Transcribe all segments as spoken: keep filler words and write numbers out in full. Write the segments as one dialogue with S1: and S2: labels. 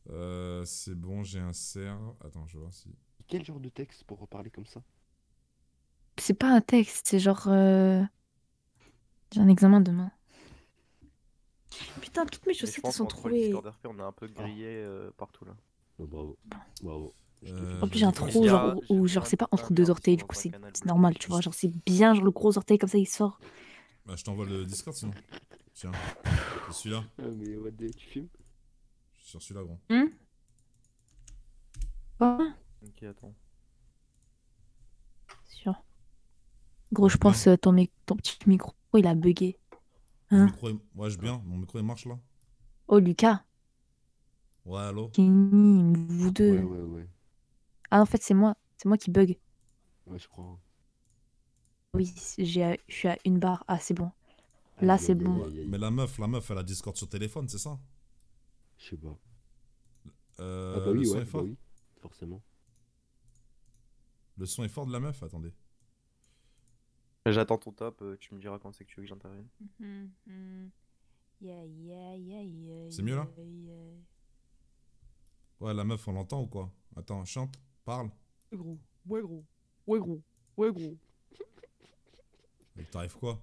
S1: Euh, c'est bon, j'ai un cerf. Attends, je vais voir si.
S2: Quel genre de texte pour reparler comme ça?
S3: C'est pas un texte, c'est genre. euh, J'ai un examen demain. Putain, toutes mes
S4: Mais je
S3: chaussettes elles
S4: pense
S3: sont
S4: qu'entre le
S3: trouées.
S4: Discord R P, on est un peu
S2: Ah.
S4: grillé euh, partout là.
S2: Oh, bravo. Bravo. Je te
S1: Euh,
S3: En
S1: bah,
S3: plus, j'ai un
S1: du coup,
S4: Il
S3: trou,
S4: y
S1: je...
S3: genre,
S4: a,
S3: où,
S4: j'ai
S3: où,
S4: reçu
S3: genre,
S4: un,
S3: c'est pas
S4: un
S3: entre
S4: lien
S3: deux
S4: pour
S3: orteils,
S4: ça
S3: du coup,
S4: dans un
S3: c'est
S4: canal
S3: c'est
S4: bleu.
S3: normal, tu vois. Genre, c'est bien, genre, le gros orteil, comme ça, il sort.
S1: bah, je t'envoie le Discord sinon. Tiens, c'est celui-là.
S2: Ah, mais what the... Tu filmes?
S1: Je suis sur celui-là, gros.
S3: Hum Quoi?
S4: Ok, attends.
S3: Sûr. Gros,
S1: Ouais,
S3: je
S1: je bien.
S3: pense euh, ton, mi- ton petit micro, il a bugué.
S1: Mon
S3: Hein?
S1: micro, est... ouais, je bien. Mon micro, il marche là.
S3: Oh, Lucas,
S1: Ouais, allô.
S3: Kenny, vous
S2: Ouais,
S3: deux.
S2: ouais, ouais.
S3: Ah, en fait, c'est moi. C'est moi qui bug.
S2: Ouais, je crois.
S3: Oui, j'ai, je suis à une barre. Ah, c'est bon. Là,
S2: Aïe,
S3: c'est
S2: aïe, aïe,
S3: bon.
S2: aïe, aïe.
S1: Mais la meuf, la meuf, elle a Discord sur téléphone, c'est ça?
S2: Je sais pas. Ah bah
S1: Euh, le
S2: oui,
S1: son
S2: ouais,
S1: est
S2: bah
S1: fort?
S2: oui. Forcément.
S1: Le son est fort de la meuf? Attendez.
S4: J'attends ton top, euh, tu me diras quand c'est que tu veux que j'intervienne.
S3: Yeah, yeah, yeah, yeah,
S1: C'est mieux là?
S3: yeah, yeah.
S1: Ouais, la meuf, on l'entend ou quoi? Attends, chante, parle.
S3: Ouais, gros. Ouais, gros. Ouais, gros. Ouais, gros.
S1: Il t'arrive quoi?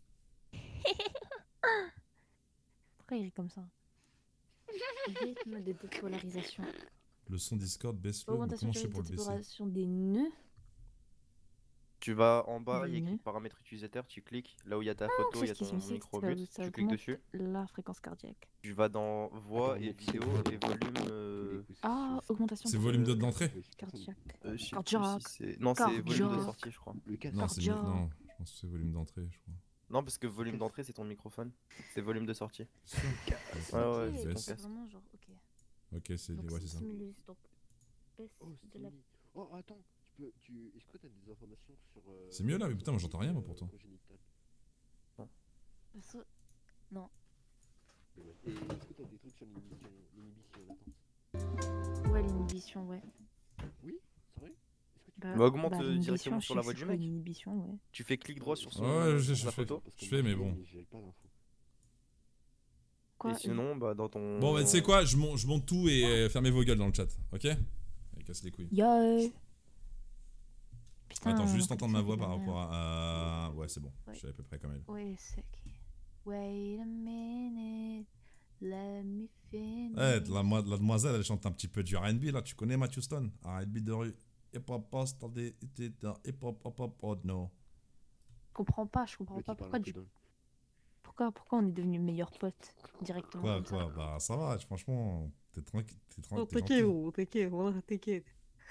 S3: Pourquoi il rit comme ça? Rythme de dépolarisation.
S1: Le son Discord, baisse-le. Mais
S3: Augmentation
S1: comment
S3: du
S1: je fais
S3: rythme
S1: pour
S3: de
S1: le baisser?
S3: dépolarisation des nœuds.
S4: Tu vas en bas, il y a écrit
S3: Des
S4: paramètres utilisateur, tu cliques, là où il y a ta
S3: Donc,
S4: photo, il
S3: c'est
S4: y
S3: ce
S4: a
S3: qui
S4: ton
S3: signifie
S4: micro
S3: que
S4: mute,
S3: ça
S4: tu cliques
S3: augmente
S4: dessus.
S3: la fréquence cardiaque.
S4: Tu vas dans voix
S2: Attends,
S4: et
S2: mec,
S4: vidéo
S2: c'est-
S4: et volume. euh,
S3: Ah, augmentation
S1: C'est
S3: de
S1: volume
S4: euh,
S1: deux de l'entrée?
S3: cardiaque.
S4: euh, je sais plus si
S3: Cardiaque.
S4: c'est. Non, c'est volume de
S3: Cardiaque.
S4: sortie, je crois.
S2: Le casque.
S1: Non, c'est mi...
S3: Cardiaque.
S1: Non, je pense que c'est volume d'entrée, je crois.
S4: Non, parce que volume d'entrée, c'est ton microphone. C'est volume de sortie.
S1: C'est sûr?
S4: Ouais,
S1: Ok,
S4: ouais,
S1: je
S4: c'est ton
S1: baisse.
S4: casque.
S3: Vraiment genre, ok.
S1: Ok, c'est
S3: Donc,
S1: ouais,
S3: c'est
S1: c'est ça.
S3: stimulus. Donc, baisse
S2: Oh,
S3: de la...
S2: Stevie. Oh, attends. Tu peux... Tu... Est-ce que t'as des informations sur... Euh,
S1: C'est mieux là? Mais putain, moi j'entends rien moi
S2: euh,
S1: pourtant.
S2: congénitale
S3: baisse- Non.
S2: Et ouais. Et est-ce que t'as des trucs sur l'inhibition l'inhibition latente?
S3: Ouais, l'inhibition, ouais.
S2: Oui? C'est vrai? Est-ce que tu
S3: Bah,
S4: Bah, augmente,
S3: bah,
S4: euh,
S3: l'inhibition,
S4: directement
S3: je
S4: sur
S3: sais
S4: la
S3: que
S4: voix
S3: c'est
S4: du
S3: quoi
S4: mec.
S3: l'inhibition, ouais.
S4: Tu fais clic droit sur son
S1: Ouais, je,
S4: sur
S1: je
S4: sa
S1: fais,
S4: photo.
S2: Parce que
S1: je
S2: moi,
S1: fais, mais
S2: l'ai,
S1: bon.
S2: J'ai pas l'info.
S3: Quoi?
S4: Et sinon, bah, dans ton.
S1: Bon, bah, tu sais quoi? Je monte, je monte tout et euh, fermez vos gueules dans le chat, ok? Allez, casse les couilles.
S3: Yo. Putain.
S1: Attends, je veux juste
S3: en fait,
S1: entendre
S3: ça
S1: ma
S3: fait
S1: voix
S3: de la
S1: par rapport
S3: merde.
S1: à. à- Ouais, c'est bon.
S3: Ouais.
S1: Je suis à peu près comme elle.
S3: Wait a sec. Wait a minute. Let me finish.
S1: Ouais, la, mo- la demoiselle, elle chante un petit peu du R and B là. Tu connais Matthew Stone? R and B de rue. Hip hop post, hip hop hop hop oh no.
S3: Je comprends pas, je comprends
S2: Le mec,
S3: pas.
S2: il parle
S3: Pourquoi,
S2: un peu
S3: du...
S2: d'un...
S3: pourquoi, pourquoi on est devenus meilleurs potes directement
S1: Quoi,
S3: comme ça?
S1: quoi? Bah, ça va, franchement. T'es tranquille, t'es
S3: Oh,
S1: tranquille, t'es
S3: t'inquiète,
S1: gentil.
S3: gros, t'inquiète, voilà, t'inquiète.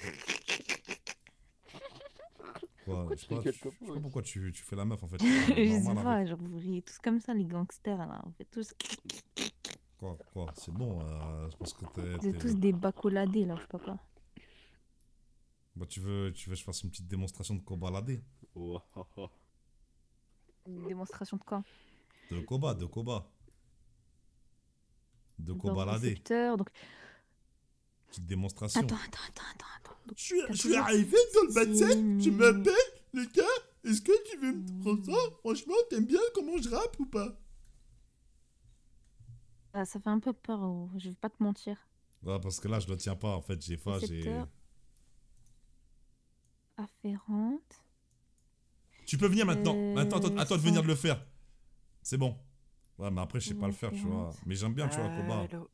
S1: Quoi,
S2: Pourquoi
S1: je sais
S2: tu
S1: pas,
S2: rigoles
S1: tu-
S2: comme
S1: je sais
S2: ça,
S1: pas pourquoi tu, tu fais la meuf en fait.
S3: Je
S1: Normal
S3: sais pas,
S1: avec.
S3: genre vous riez tous comme ça, les gangsters là. On fait tous.
S1: Quoi, quoi, c'est bon, euh, je pense que t'es.
S3: Vous êtes
S1: t'es-
S3: tous des bacoladés là, je sais pas quoi.
S1: Bah, tu veux, tu veux que je fasse une petite démonstration de cobaladé?
S2: Oh, oh, oh.
S3: Une démonstration de quoi?
S1: De Koba, de Koba. De
S3: Donc,
S1: cobaladé.
S3: récepteur, donc.
S1: Petite démonstration.
S3: Attends, attends, attends, attends, attends. Donc,
S1: Je suis,
S3: t'as
S1: je suis
S3: toujours
S1: arrivé dans le vingt-sept, je
S3: six
S1: m'appelle Lucas. Est-ce que tu veux me prendre ça? Franchement, t'aimes bien comment je rappe ou pas?
S3: Ah, ça fait un peu peur, oh, je vais pas te mentir.
S1: Ouais, parce que là, je ne tiens pas en fait. J'ai pas, j'ai.
S3: Récepteur. Afférente.
S1: Tu peux venir maintenant.
S3: Euh,
S1: Attends, attends, attends de
S3: sans-
S1: venir de le faire. C'est bon. Ouais, mais après, je sais pas le faire, tu vois.
S3: Référente.
S1: Mais j'aime bien, tu vois, Koba.
S4: Allô.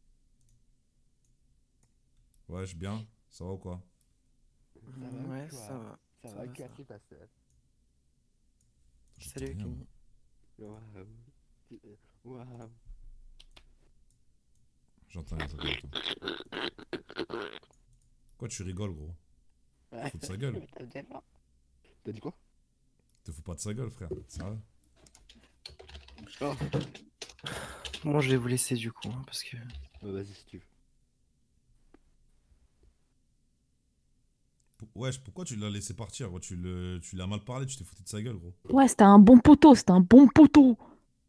S1: Ouais, je suis bien. Ça va ou quoi?
S2: Ça va ou
S4: Ouais,
S2: quoi?
S4: ça va.
S2: Ça
S4: Ça
S2: va,
S4: va,
S2: quoi,
S4: ça va.
S2: c'est pas ça.
S1: J'entends
S4: Salut,
S1: rien,
S4: Kenny.
S2: Waouh. Waouh.
S1: J'entends rien, ça va. Quoi, tu rigoles, gros?
S2: Ouais.
S1: Fous de sa gueule.
S2: T'as dit quoi?
S1: Te fous pas de sa gueule, frère. Sérieux?
S2: Oh.
S4: Bon, je vais vous laisser du coup, hein, parce que.
S2: Bah, vas-y si tu veux.
S1: P- Wesh, pourquoi tu l'as laissé partir, gros? Tu le, tu l'as mal parlé, tu t'es foutu de sa gueule, gros.
S3: Ouais, c'était un bon poteau, c'était un bon poteau.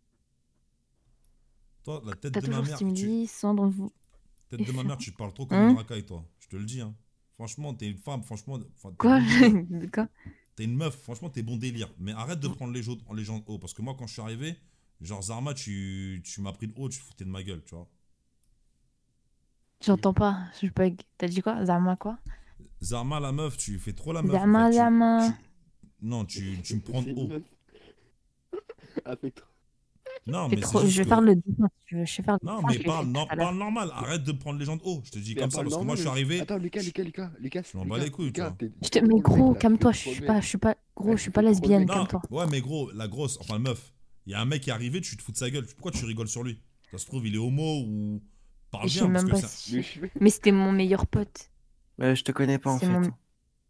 S1: Toi, la tête
S3: T'as
S1: de ma
S3: toujours
S1: mère, tu...
S3: stimulé, cendre vous.
S1: tête de ma mère, tu parles trop comme
S3: Hein?
S1: une racaille, toi. Je te le dis, hein. Franchement, t'es une femme, franchement. enfin, t'es
S3: Quoi?
S1: bon délire.
S3: De quoi?
S1: T'es une meuf, franchement, t'es bon délire. Mais arrête de prendre les gens, les gens de haut. Parce que moi, quand je suis arrivé, genre Zarma, tu, tu m'as pris de haut, tu foutais de ma gueule, tu vois.
S3: J'entends pas, je bug. T'as dit quoi? Zama quoi?
S1: Zarma, la meuf, tu fais trop la meuf. en
S3: Zama,
S1: fait, tu-
S3: Zama.
S1: tu- Non, tu, tu me prends de
S2: C'est une
S1: haut.
S2: meuf. Ah, fait trop.
S1: Non,
S3: Fais
S1: mais c'est
S3: trop-
S1: juste
S3: Je vais
S1: que.
S3: faire le dessin si tu veux. Je vais faire le
S1: Non,
S3: dessin,
S1: mais
S3: je l'ai
S1: parle,
S3: fait
S1: non,
S3: tout à l'heure.
S1: parle normal. Arrête de prendre les gens de haut. Je te dis
S2: Mais
S1: comme
S2: elle
S1: ça
S2: parle
S1: parce que moi, je suis
S2: normal.
S1: arrivé.
S2: Attends, Lucas, Lucas, Lucas, Lucas,
S1: Je m'en bats
S2: Lucas,
S1: les couilles,
S2: Lucas,
S1: toi.
S2: t'es-
S3: Je
S2: t'es
S3: te... Mais
S2: trop mec,
S3: gros,
S2: là,
S3: calme-toi,
S2: t'es
S3: je
S2: trop
S3: suis
S2: mec.
S3: pas, je suis pas, gros,
S2: Ouais,
S3: je suis
S2: tu
S3: pas
S2: fais trop
S3: lesbienne,
S2: mec.
S1: Non,
S3: calme-toi.
S1: ouais, mais gros, la grosse, enfin, meuf. Il y a un mec qui est arrivé, tu te fous de sa gueule. Pourquoi tu rigoles sur lui? Ça se trouve, il est homo ou. Parle
S3: Je sais
S1: bien parce
S3: même
S1: que
S3: pas
S1: ça.
S3: si.
S2: Mais je fais-
S3: Mais c'était mon meilleur pote.
S4: Ouais, je te connais pas en
S3: C'est
S4: fait.
S3: mon.
S2: On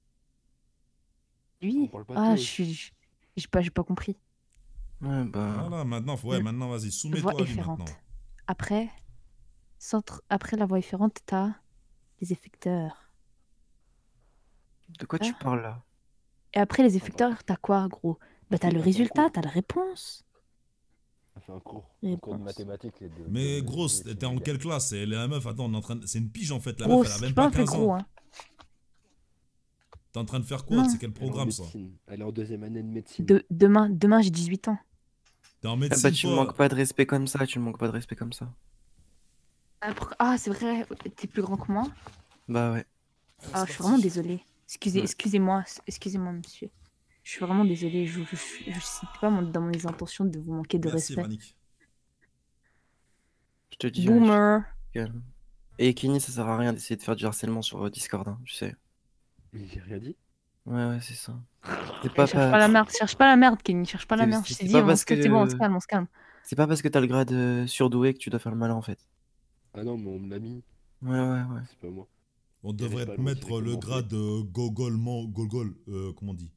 S3: Lui?
S2: parle pas
S3: Ah,
S2: de
S3: je
S2: toi.
S3: suis. je- J'ai pas, j'ai pas compris.
S4: Ouais, bah.
S1: Voilà, maintenant, faut- ouais,
S3: Mm.
S1: maintenant, vas-y,
S3: Voix
S1: soumets-toi à lui
S3: efférente.
S1: maintenant.
S3: Après, centre... Après la voix efférente, t'as les effecteurs.
S4: De quoi tu
S3: Ah.
S4: parles là?
S3: Et après les effecteurs, t'as quoi, gros? Bah, t'as
S2: Il
S3: le
S2: a fait un
S3: résultat,
S2: cours.
S3: t'as la réponse.
S2: On a fait un cours. Un cours de
S3: Réponse.
S2: mathématiques. et de-
S1: Mais
S2: de-
S1: gros,
S2: de
S1: c'était-
S2: médecine,
S1: t'es en
S2: les gars.
S1: quelle classe? Elle est la meuf, attends, on est en train de- c'est une pige en fait. La
S3: Gros,
S1: meuf, elle a
S3: c'est
S1: même
S3: pas
S1: pas
S3: un peu
S1: quinze
S3: gros,
S1: ans.
S3: hein.
S1: T'es en train de faire quoi?
S3: Non.
S1: C'est quel
S2: Elle est en
S1: programme ça?
S2: médecine. Elle est en deuxième année de médecine.
S3: De... Demain, demain j'ai dix-huit ans.
S1: T'es en
S4: Ah
S1: médecine,
S4: bah, tu me
S1: toi?
S4: manques pas de respect comme ça, tu me manques pas de respect comme ça.
S3: Ah, pour- ah, c'est vrai, t'es plus grand que moi.
S4: Bah ouais.
S3: Ah, je suis vraiment désolée. Excusez,
S4: Ouais.
S3: excusez-moi, excusez-moi, monsieur. Je suis vraiment désolée. Je, je, je, je sais pas mon- dans mes intentions de vous manquer de
S1: Merci,
S3: respect.
S1: Vanik.
S4: Je te dis. ouais,
S3: Boomer.
S4: je te calme. Et Kenny, ça sert à rien d'essayer de faire du harcèlement sur euh, Discord, hein, tu sais.
S2: Mais j'ai rien dit.
S4: Ouais, ouais, c'est ça. C'est
S3: Eh,
S4: pas,
S3: cherche pas la merde, cherche pas la merde, Kenny, cherche pas la
S4: C'est-
S3: merde.
S4: c'est-
S3: Je t'ai
S4: c'est
S3: dit,
S4: pas
S3: on
S4: parce
S3: se calme, c'est bon, on se
S4: que-
S3: calme, on se calme.
S4: C'est pas parce que t'as le grade euh, surdoué que tu dois faire le malin en fait.
S2: Ah non, mais on me l'a mis.
S4: Ouais, ouais, ouais.
S2: C'est pas moi.
S1: On
S2: Il
S1: devrait
S2: reste
S1: te
S2: pas long,
S1: mettre
S2: c'est
S1: le
S2: comment
S1: grade euh, gogolement, gogol, euh, comment on dit?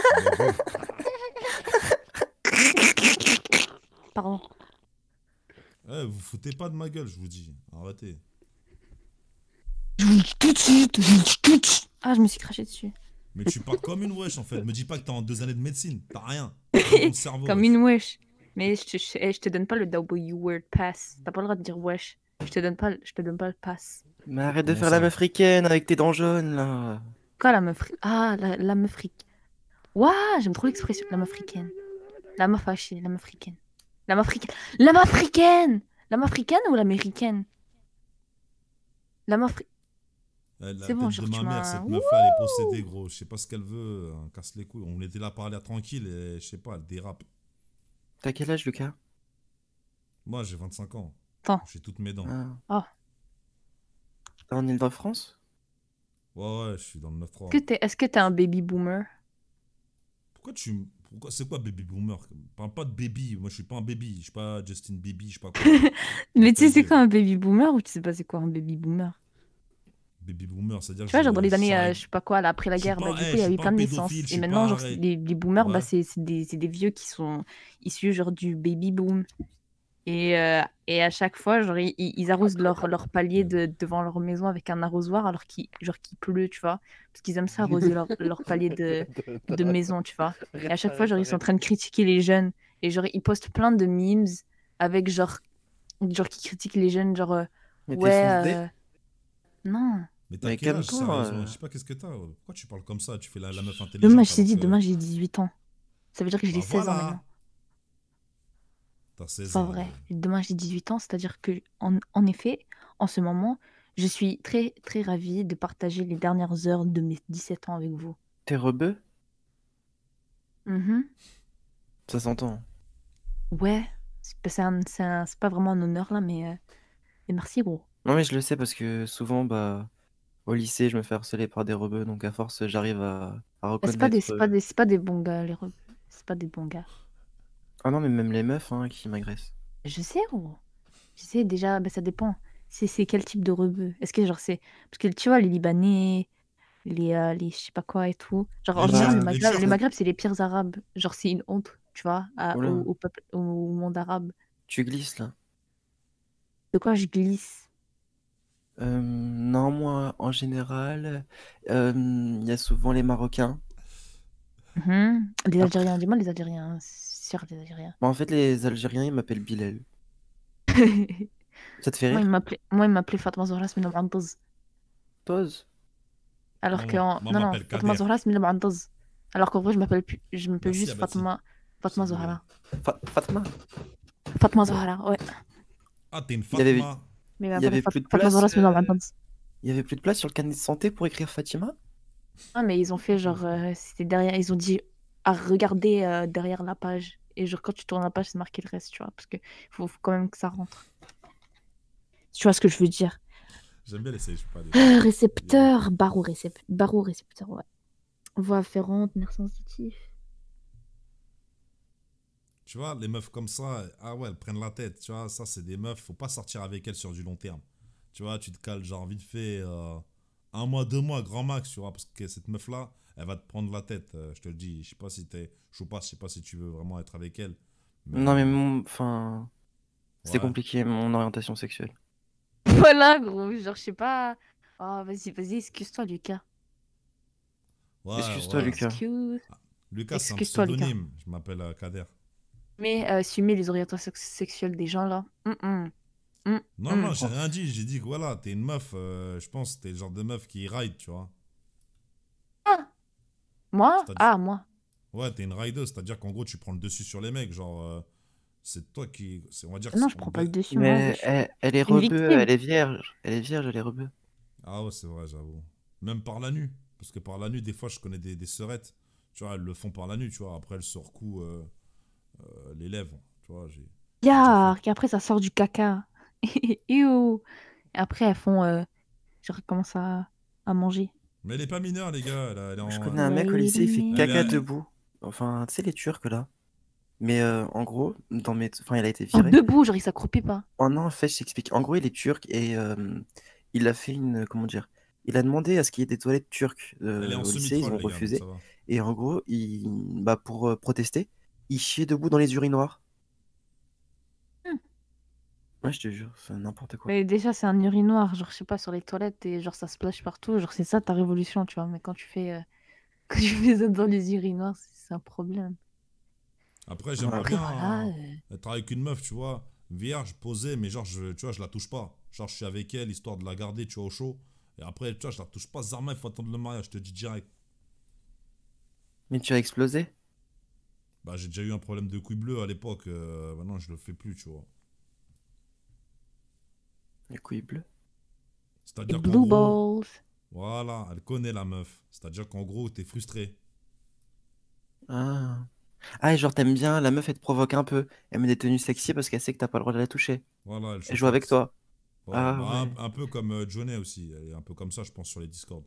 S3: Pardon.
S1: Eh, vous foutez pas de ma gueule, je vous dis. Arrêtez.
S3: Je vous le dis tout de suite, je vous le dis tout de suite. Ah, je me suis craché dessus.
S1: Mais tu parles comme une wesh en fait. Me dis pas que t'es en deux années de médecine. T'as rien. T'as rien dans le cerveau.
S3: Comme
S1: wesh.
S3: une wesh. Mais je te, je, eh, je te donne pas le W word pass. T'as pas le droit de dire wesh. Je te donne pas, je te donne pas le pass.
S4: Mais arrête de
S1: Comment
S4: faire
S1: ça?
S4: la meuf africaine avec tes dents jaunes là.
S3: Quoi, la meuf ri- Ah, la, la meuf africaine. Waouh, j'aime trop l'expression, la meuf africaine. La meuf fâchée, la meuf africaine. La meuf africaine. La meuf africaine La meuf africaine ou l'américaine? La meuf africaine.
S1: Eh, la
S3: C'est bon,
S1: tête
S3: genre,
S1: de
S3: tu
S1: ma mère,
S3: m'as-
S1: cette meuf là, elle est possédée, gros. Je sais pas ce qu'elle veut. hein, casse les couilles. On était là à parler tranquille et je sais pas, elle dérape.
S4: T'as quel âge, Lucas?
S1: Moi, j'ai vingt-cinq ans.
S3: Attends.
S1: J'ai toutes mes dents.
S4: Ah.
S3: Ah.
S4: T'es en Ile-de-France?
S1: Ouais, ouais, je suis dans le neuf trois.
S3: Est-ce que t'es est-ce que t'es un baby boomer?
S1: Pourquoi tu. m- Pourquoi... C'est quoi baby boomer? Parle pas de baby. Moi, je suis pas un baby. Je suis pas Justin Baby. Je sais pas quoi.
S3: Mais tu sais, c'est
S1: dire.
S3: quoi un baby boomer ou tu sais pas c'est quoi un baby boomer?
S1: Baby boomer, c'est-à-dire
S3: Tu vois, genre dans les années,
S1: je
S3: euh,
S1: suis
S3: je sais pas quoi, là, après la
S1: Je suis
S3: guerre,
S1: pas-
S3: bah, du
S1: eh,
S3: coup,
S1: je
S3: il y a
S1: suis
S3: eu
S1: pas
S3: plein de
S1: pédophile,
S3: naissances.
S1: je
S3: Et
S1: suis
S3: maintenant,
S1: pas
S3: genre,
S1: arrêt.
S3: les, les boomers,
S1: Ouais.
S3: bah, c'est c'est des, c'est des vieux qui sont issus, genre, du baby boom. Et, euh, et à chaque fois, genre, ils, ils arrosent leur, leur palier de, devant leur maison avec un arrosoir alors qu'il genre, qu'il pleut, tu vois. Parce qu'ils aiment ça, arroser leur, leur palier de, de maison, tu vois. Et à chaque fois, genre, ils sont en train de critiquer les jeunes. Et genre, ils postent plein de memes avec, genre, genre qui critiquent les jeunes, genre, euh,
S4: Mais t'es
S3: ouais,
S4: fonce dé.
S3: euh, non.
S1: Mais t'as
S4: Mais
S1: quel âge,
S4: calme-toi,
S1: sérieusement
S4: euh.
S1: Je sais pas qu'est-ce que t'as. Pourquoi tu parles comme ça? Tu fais la, la meuf intelligente.
S3: Demain, je t'ai
S1: alors
S3: dit,
S1: que-
S3: demain, j'ai dix-huit ans. Ça veut dire que j'ai
S1: Bah
S3: seize ans
S1: voilà.
S3: maintenant.
S1: T'as seize
S3: C'est pas
S1: ans.
S3: vrai.
S1: ouais.
S3: Demain, j'ai dix-huit ans, c'est-à-dire que, en, en effet, en ce moment, je suis très, très ravie de partager les dernières heures de mes dix-sept ans avec vous.
S4: T'es rebeu?
S3: Mhm.
S4: Ça s'entend.
S3: Ouais, c'est pas, c'est un- c'est un- c'est pas vraiment un honneur là, mais, euh, mais merci, gros.
S4: Non mais je le sais parce que souvent, bah, au lycée, je me fais harceler par des rebeux, donc à force, j'arrive à, à
S3: Bah, c'est pas des,
S4: reconnaître.
S3: c'est
S4: euh,
S3: pas des, c'est pas des bons gars, les rebeux. C'est pas des bons gars.
S4: Ah non, mais même les meufs hein, qui m'agressent.
S3: Je sais, gros. Je sais, déjà, bah, ça dépend. C'est c'est quel type de rebeu? Est-ce que, genre, c'est. Parce que, tu vois, les Libanais, les, euh, les je sais pas quoi et tout. Genre, en
S1: Les
S3: général,
S4: Turcs,
S3: le
S1: les
S3: Maghreb,
S1: Turcs.
S3: le Maghreb, c'est les pires Arabes. Genre, c'est une honte, tu vois, à-
S4: Oula.
S3: au, au peuple, au monde arabe.
S4: Tu glisses là.
S3: De quoi je glisse?
S4: Euh, non, moi, en général, euh, il y a souvent les Marocains.
S3: Mhm. Les
S4: Après-
S3: Algériens, dis-moi les Algériens. C'est sûr, les Algériens.
S4: Bah, en fait, les Algériens, ils m'appellent Bilal. Ça te fait
S3: Moi, il
S4: rire?
S3: m'appelait moi, il m'appelait Fatma Zohra Smin Mouantaz.
S4: Pose.
S3: Alors
S1: Moi,
S3: que.
S1: moi,
S3: en-
S1: moi,
S3: Non, non,
S1: m'appelle
S3: Fatma
S1: Kader.
S3: Zohra Smin Mouantaz. Alors qu'en vrai, je m'appelle plus... je m'appelle
S1: Merci,
S3: juste
S1: Abati.
S3: Fatma, Fatma
S1: C'est
S3: Zohra.
S4: Fa- Fatma.
S3: Fatma Zohra, ouais.
S1: Ah, t'es une
S4: Il avait-
S1: Fatma.
S3: Mais
S4: Il y
S3: après,
S4: avait
S3: Fat-
S4: plus de
S3: Fatma
S4: place.
S3: Zahra, c'est dans
S4: euh,
S3: la danse.
S4: Il y avait plus de place sur le carnet de santé pour écrire Fatima?
S3: Ah, mais ils ont fait genre, euh, c'était derrière, ils ont dit à regarder euh, derrière la page. Et genre, quand tu tournes la page, c'est marqué le reste, tu vois, parce que faut, faut quand même que ça rentre. Tu vois ce que je veux dire?
S1: J'aime bien les je sais pas. Les...
S3: Euh, récepteur, barreau, récep... barreau, récepteur, ouais. Voie afférente, nerf sensitif.
S1: Tu vois, les meufs comme ça, ah ouais, elles prennent la tête. Tu vois, ça, c'est des meufs, faut pas sortir avec elles sur du long terme. Tu vois, tu te cales genre vite fait euh, un mois, deux mois, grand max, tu vois, parce que cette meuf-là, elle va te prendre la tête. euh, je te le dis, je sais pas si t'es chaud pas, je sais pas si tu veux vraiment être avec elle. Mais
S4: Non, mais
S1: euh,
S4: mon. Enfin. C'était
S1: ouais.
S4: compliqué, mon orientation sexuelle.
S3: Voilà, gros, genre, je sais pas. Oh, vas-y, vas-y, excuse-toi, Lucas.
S1: Ouais,
S4: Excuse-toi,
S1: ouais.
S4: Lucas.
S3: Excuse.
S1: Lucas, c'est un
S3: Excuse-toi, Lucas.
S1: pseudonyme. Je m'appelle euh, Kader.
S3: Mais euh, assumer les orientations sex- sexuelles des gens, là. hum, hum, hum,
S1: Non,
S3: hum.
S1: non, j'ai rien dit. J'ai dit que voilà, t'es une meuf, euh, je pense, t'es le genre de meuf qui ride, tu vois.
S3: Ah, moi?
S1: C'est-à-dire-
S3: Ah, moi.
S1: Ouais, t'es une rideuse, c'est-à-dire qu'en gros, tu prends le dessus sur les mecs. Genre, euh, c'est toi qui. c'est- On va dire que
S3: Non,
S1: c'est-
S3: je
S1: on
S3: prends pas
S1: ba-
S3: le dessus, moi.
S4: Mais
S3: wesh.
S4: elle, elle est
S3: Une
S4: rebeu,
S3: victime.
S4: elle est vierge. Elle est vierge, elle est rebeu.
S1: Ah ouais, c'est vrai, j'avoue. Même par la nuit. Parce que par la nuit, des fois, je connais des, des sœurettes. Tu vois, elles le font par la nuit, tu vois. Après, elles se recouent euh, euh, les lèvres. Tu vois, j'ai. j'ai déjà fait.
S3: Yark, et après, ça sort du caca. Ew. Et après, elles font. Euh, genre, elles commencent à, à manger.
S1: Mais elle est pas mineure, les gars. Elle, a- elle est
S4: Je
S1: en.
S4: connais un mec au lycée, il fait
S3: Lady
S1: Elle
S4: caca
S1: est-
S4: debout. Enfin, tu sais, les Turcs là. Mais euh, en gros, dans mes... enfin, il a été
S3: En
S4: viré.
S3: debout, genre, il s'accroupit pas.
S4: Oh non, en fait, je t'explique. En gros, il est turc et euh, il a fait une. Comment dire? Il a demandé à ce qu'il y ait des toilettes turques euh,
S1: Elle est en
S4: au lycée, ils
S1: semi-troll,
S4: ont
S1: les gars, donc
S4: refusé.
S1: ça va.
S4: Et en gros, il... bah, pour euh, protester, il chiait debout dans les urinoirs.
S3: Hmm.
S4: Ouais, je te jure, c'est n'importe quoi.
S3: Mais déjà, c'est un urinoir, genre, je sais pas, sur les toilettes, et genre, ça splash partout. Genre, c'est ça ta révolution, tu vois. Mais quand tu fais, euh, quand tu fais ça dans les urinoirs, c'est c'est un problème.
S1: Après, j'aimerais
S3: Après,
S1: bien
S3: voilà.
S1: euh,
S3: euh,
S1: être avec une meuf, tu vois, vierge, posée, mais genre, je, tu vois, je la touche pas. Genre, je suis avec elle, histoire de la garder, tu vois, au chaud. Et après, tu vois, je la touche pas. Zarma, il faut attendre le mariage, je te dis direct.
S4: Mais tu as explosé?
S1: Bah, j'ai déjà eu un problème de couille bleue à l'époque. euh, maintenant, je le fais plus, tu vois.
S4: Les couilles bleues.
S3: les
S1: C'est-à-dire qu'en
S3: blue
S1: gros,
S3: balls.
S1: voilà, elle connaît la meuf. C'est-à-dire qu'en gros, t'es frustré.
S4: Ah. Ah, et genre, t'aimes bien, la meuf, elle te provoque un peu. Elle met des tenues sexy parce qu'elle sait que t'as pas le droit de la toucher.
S1: Voilà, elle
S4: Elle joue avec
S1: chauffote.
S4: toi.
S1: Ouais,
S4: Ah
S1: bah, un,
S4: ouais.
S1: un peu comme euh, Johnny aussi. Elle est un peu comme ça, je pense, sur les Discord.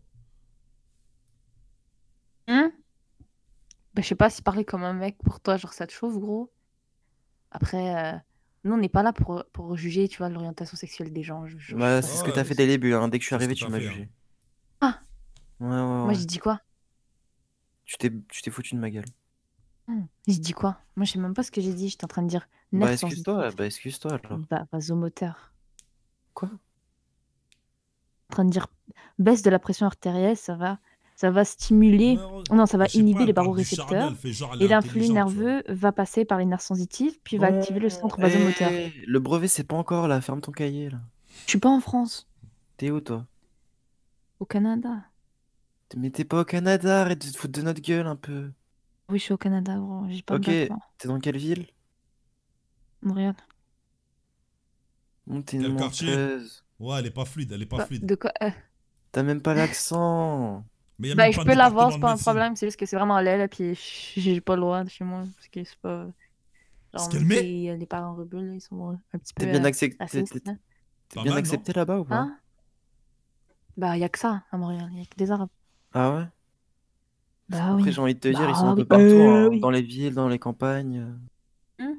S3: Hein? Bah, je sais pas si parler comme un mec pour toi, genre, ça te chauffe, gros. Après, euh, nous, on n'est pas là pour, pour juger, tu vois, l'orientation sexuelle des gens. Je, je, je suis
S4: Bah,
S3: pas
S4: c'est ce
S1: Ouais,
S4: que
S3: d'accord
S4: t'as
S1: ouais,
S3: avec
S4: fait
S3: ça.
S4: dès le début, hein. Dès que je suis
S1: c'est ce que
S4: arrivé, tu
S1: t'as
S4: m'as
S1: fait, hein.
S4: jugé.
S3: Ah,
S4: Ouais, ouais,
S3: moi,
S4: ouais.
S3: j'ai dit quoi?
S4: Tu t'es, tu t'es foutu de ma gueule.
S3: Hmm. J'ai dit quoi? Moi, je sais même pas ce que j'ai dit. J'étais en train de dire
S4: Bah,
S3: nerf
S4: excuse-toi,
S3: sensitif.
S4: bah, excuse-toi, alors.
S3: Bah, vasomoteur.
S4: Quoi?
S3: En train de dire baisse de la pression artérielle, ça va, ça va stimuler,
S1: Mais, euh,
S3: non, ça va
S1: je sais
S3: inhiber
S1: pas,
S3: les
S1: elle parle du charbon,
S3: barorécepteurs
S1: elle fait genre, elle est
S3: et l'influx
S1: intelligente, tu vois.
S3: nerveux va passer par les nerfs sensitifs, puis va
S4: Bon,
S3: activer le centre vasomoteur.
S4: eh, le brevet, c'est pas encore là. Ferme ton cahier, là.
S3: Je suis pas en France,
S4: T'es où, toi?
S3: au Canada.
S4: Mais t'es pas au Canada, arrête de te foutre de notre gueule un peu.
S3: Oui, je suis au Canada, gros. J'ai pas
S4: Ok,
S3: le d'accent.
S4: t'es dans quelle ville?
S3: Montréal.
S4: Bon, t'es une
S1: Quel quartier?
S4: menteuse.
S1: Ouais, elle est pas fluide, elle est pas
S3: Quoi?
S1: fluide.
S3: De quoi? euh,
S4: T'as même pas l'accent.
S1: Mais il y a
S3: Bah,
S1: même
S3: je
S1: pas un
S3: peux l'avoir,
S1: département
S3: c'est
S1: de
S3: pas un
S1: médecine.
S3: problème, c'est juste que c'est vraiment laid, là, puis je- j'ai pas le droit de chez moi, parce que c'est pas.
S1: Se
S3: Genre,
S1: calmer.
S3: les, les parents rebelles, là, ils sont euh, un petit peu
S4: T'es bien
S3: euh,
S4: accepté,
S3: racistes, là.
S4: t'es
S1: Pas
S4: bien
S1: mal,
S4: accepté là-bas ou pas?
S3: Hein? Bah, y a que ça à Montréal, y a que des Arabes.
S4: Ah ouais?
S3: Bah
S4: Après,
S3: oui.
S4: j'ai envie de te dire, ils sont
S3: Bah
S4: un peu
S3: oui.
S4: partout,
S3: Euh,
S4: hein,
S3: oui.
S4: dans les villes, dans les campagnes.
S3: Hmm.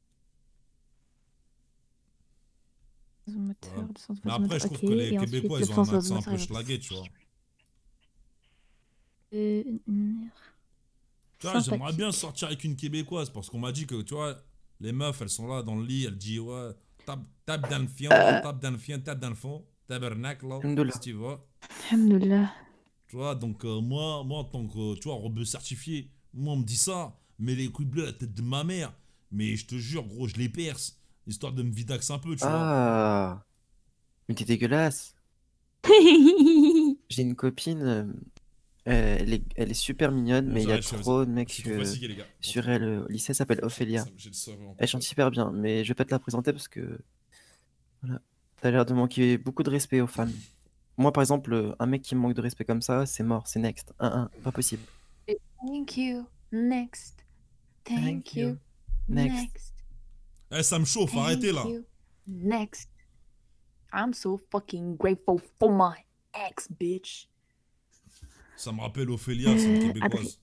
S3: Vasomoteur,
S1: Ouais.
S3: le centre
S1: Mais après,
S3: vasomoteur,
S1: je trouve
S3: ok.
S1: que les
S3: Et
S1: Québécois,
S3: ensuite,
S1: ils ont un
S3: l'absence
S1: accent un peu
S3: vasomoteur, il va-
S1: schlagué, tu vois.
S3: Euh, nerf.
S1: Tu vois, j'aimerais
S3: Sympathique.
S1: bien sortir avec une Québécoise parce qu'on m'a dit que, tu vois, les meufs, elles sont là dans le lit, elles disent, ouais, tape, tape dans le fion, tape dans le fion, tape dans le fond, tabernacle, là,
S4: Alhamdoulilah.
S1: si tu vois.
S3: Alhamdoulilah.
S1: Tu vois, donc euh, moi, moi, en tant que, tu vois, rebeu certifié, moi, on me dit ça, mais les couilles bleues, la tête de ma mère, mais je te jure, gros, je les perce, histoire de me vidax un peu, tu vois.
S4: Ah, mais t'es dégueulasse. J'ai une copine, euh, euh, elle est, elle est super mignonne,
S1: Bon,
S4: mais il y a
S1: j'arrête, je suis-
S4: trop de
S1: Je
S4: mecs
S1: suis trop
S4: euh,
S1: fatigué, les gars.
S4: sur elle. euh, Au lycée, elle s'appelle Ophélia.
S1: Ça- J'ai le cerveau en
S4: Elle chante super bien, mais je vais pas te la présenter parce que. Voilà. T'as l'air de manquer beaucoup de respect aux femmes. Moi, par exemple, euh, un mec qui me manque de respect comme ça, c'est mort, c'est next. Un, un, pas possible.
S3: Thank you. Next. Thank,
S4: Thank you.
S3: you.
S4: Next.
S3: Next.
S1: Eh, ça me chauffe,
S3: Thank
S1: arrêtez là.
S3: you. Next. I'm so fucking grateful for my ex, bitch.
S1: Ça me rappelle Ophélia, c'est une
S3: Euh,
S1: québécoise.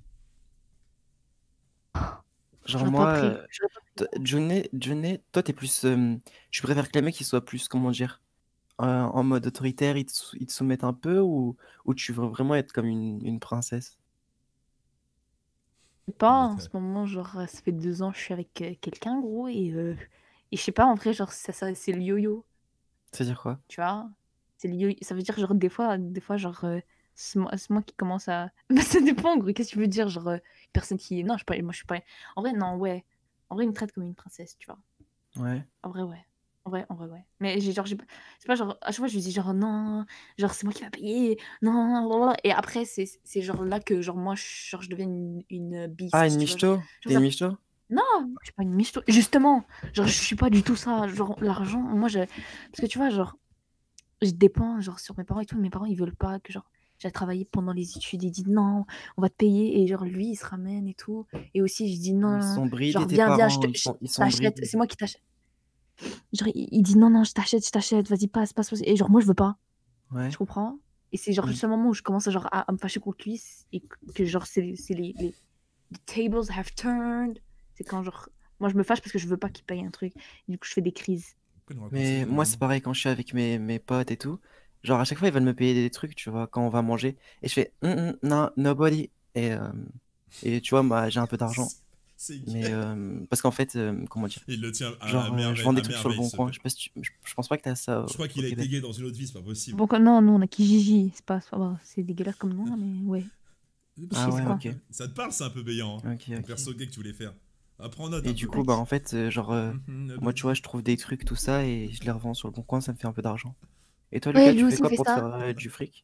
S4: Genre
S3: J'aurais
S4: moi,
S3: pas pris.
S4: euh,
S3: J'aurais pas pris.
S4: t- Johnny, Johnny, toi t'es plus... euh, je préfère que les mecs ils soient plus, comment dire, euh, en mode autoritaire, ils te, sou- ils te soumettent un peu ou, ou tu veux vraiment être comme une, une princesse?
S3: Je sais pas, en
S1: Ok.
S3: ce moment, genre, euh, ça fait deux ans que je suis avec euh, quelqu'un, gros, et, euh, et je sais pas, en vrai, genre, ça, ça, c'est le yo-yo,
S4: C'est-à-dire quoi?
S3: tu vois? C'est le yo Ça veut dire, genre, des fois, des fois genre, euh, c'est moi, c'est moi qui commence à. Bah, ça dépend, gros, qu'est-ce que tu veux dire? Genre, euh, une personne qui. Non, je suis pas, moi, je suis pas. En vrai, non, ouais. En vrai, il me traite comme une princesse, tu vois.
S4: Ouais.
S3: En vrai, ouais. En vrai, en vrai, ouais. Mais j'ai genre, j'ai pas- c'est pas genre, à chaque fois, je lui dis genre, non, genre, c'est moi qui va payer, non, blablabla. Et après, c'est c'est genre là que, genre, moi, je, genre, je deviens une, une beast,
S4: Ah, une
S3: tu vois. Genre,
S4: michto?
S3: genre,
S4: T'es une
S3: ça-
S4: michto?
S3: non, je suis pas une michto. Justement, genre, je suis pas du tout ça. Genre, l'argent, moi, je. Parce que tu vois, genre, je dépends, genre, sur mes parents et tout. Mes parents, ils veulent pas que, genre, j'ai travaillé pendant les études. Ils disent non, on va te payer. Et, genre, lui, il se ramène et tout. Et aussi, je dis non,
S4: Ils sont bridés,
S3: genre,
S4: tes
S3: viens, viens, je te-
S4: parents, ils
S3: je
S4: sont, ils sont
S3: t'achète.
S4: bridés.
S3: C'est moi qui t'achète. Genre, il, il dit non, non, je t'achète, je t'achète, vas-y, passe, passe, passe. Et genre, moi, je veux pas.
S4: Ouais.
S3: Tu comprends? Et c'est genre
S4: Mm.
S3: juste le moment où je commence à, genre, à, à me fâcher contre lui. Et que, que, genre, c'est c'est les, les. The tables have turned. C'est quand, genre. Moi, je me fâche parce que je veux pas qu'il paye un truc. Et du coup, je fais des crises.
S1: Pourquoi il nous raconte
S4: Mais
S1: ça,
S4: moi,
S1: lui,
S4: c'est pareil quand je suis avec mes, mes potes et tout. Genre, à chaque fois, ils veulent me payer des trucs, tu vois, quand on va manger. Et je fais, Hum, hum, non, nobody. Et, euh, et tu vois, moi, j'ai un peu d'argent.
S1: C'est
S4: Mais
S1: qui
S4: euh, parce qu'en fait, euh, comment dire,
S1: Il le tient à,
S4: genre,
S1: à
S4: euh, je
S1: merveille,
S4: vends des
S1: à
S4: trucs sur le
S1: merveille,
S4: bon
S1: ce
S4: coin.
S1: père.
S4: Je sais pas si tu- je, je pense pas que t'as ça au,
S1: Je crois
S4: au
S1: qu'il a été
S4: Québec.
S1: gay dans une autre vie, c'est pas possible.
S3: Bon, que- non, nous, on a Kijiji. C'est pas. c'est pas- bah, c'est dégueulasse comme nom, mais ouais.
S4: Ah
S3: c'est
S4: ouais,
S3: quoi?
S4: ok.
S1: Ça te parle, c'est un peu béant. Hein.
S4: Ok,
S1: Le
S4: ok.
S1: perso gay que tu voulais faire. Apprends note
S4: Et
S1: un
S4: du
S1: peu.
S4: coup, bah en fait, euh, genre, euh,
S1: Mhm,
S4: moi, tu vois, je trouve des trucs, tout ça, et je les revends sur le bon coin, ça me fait un peu d'argent. Et toi,
S3: Ouais,
S4: Lucas,
S3: lui
S4: tu fais
S3: aussi, il
S4: quoi
S3: fait
S4: pour te
S3: ça.
S4: faire euh, du fric?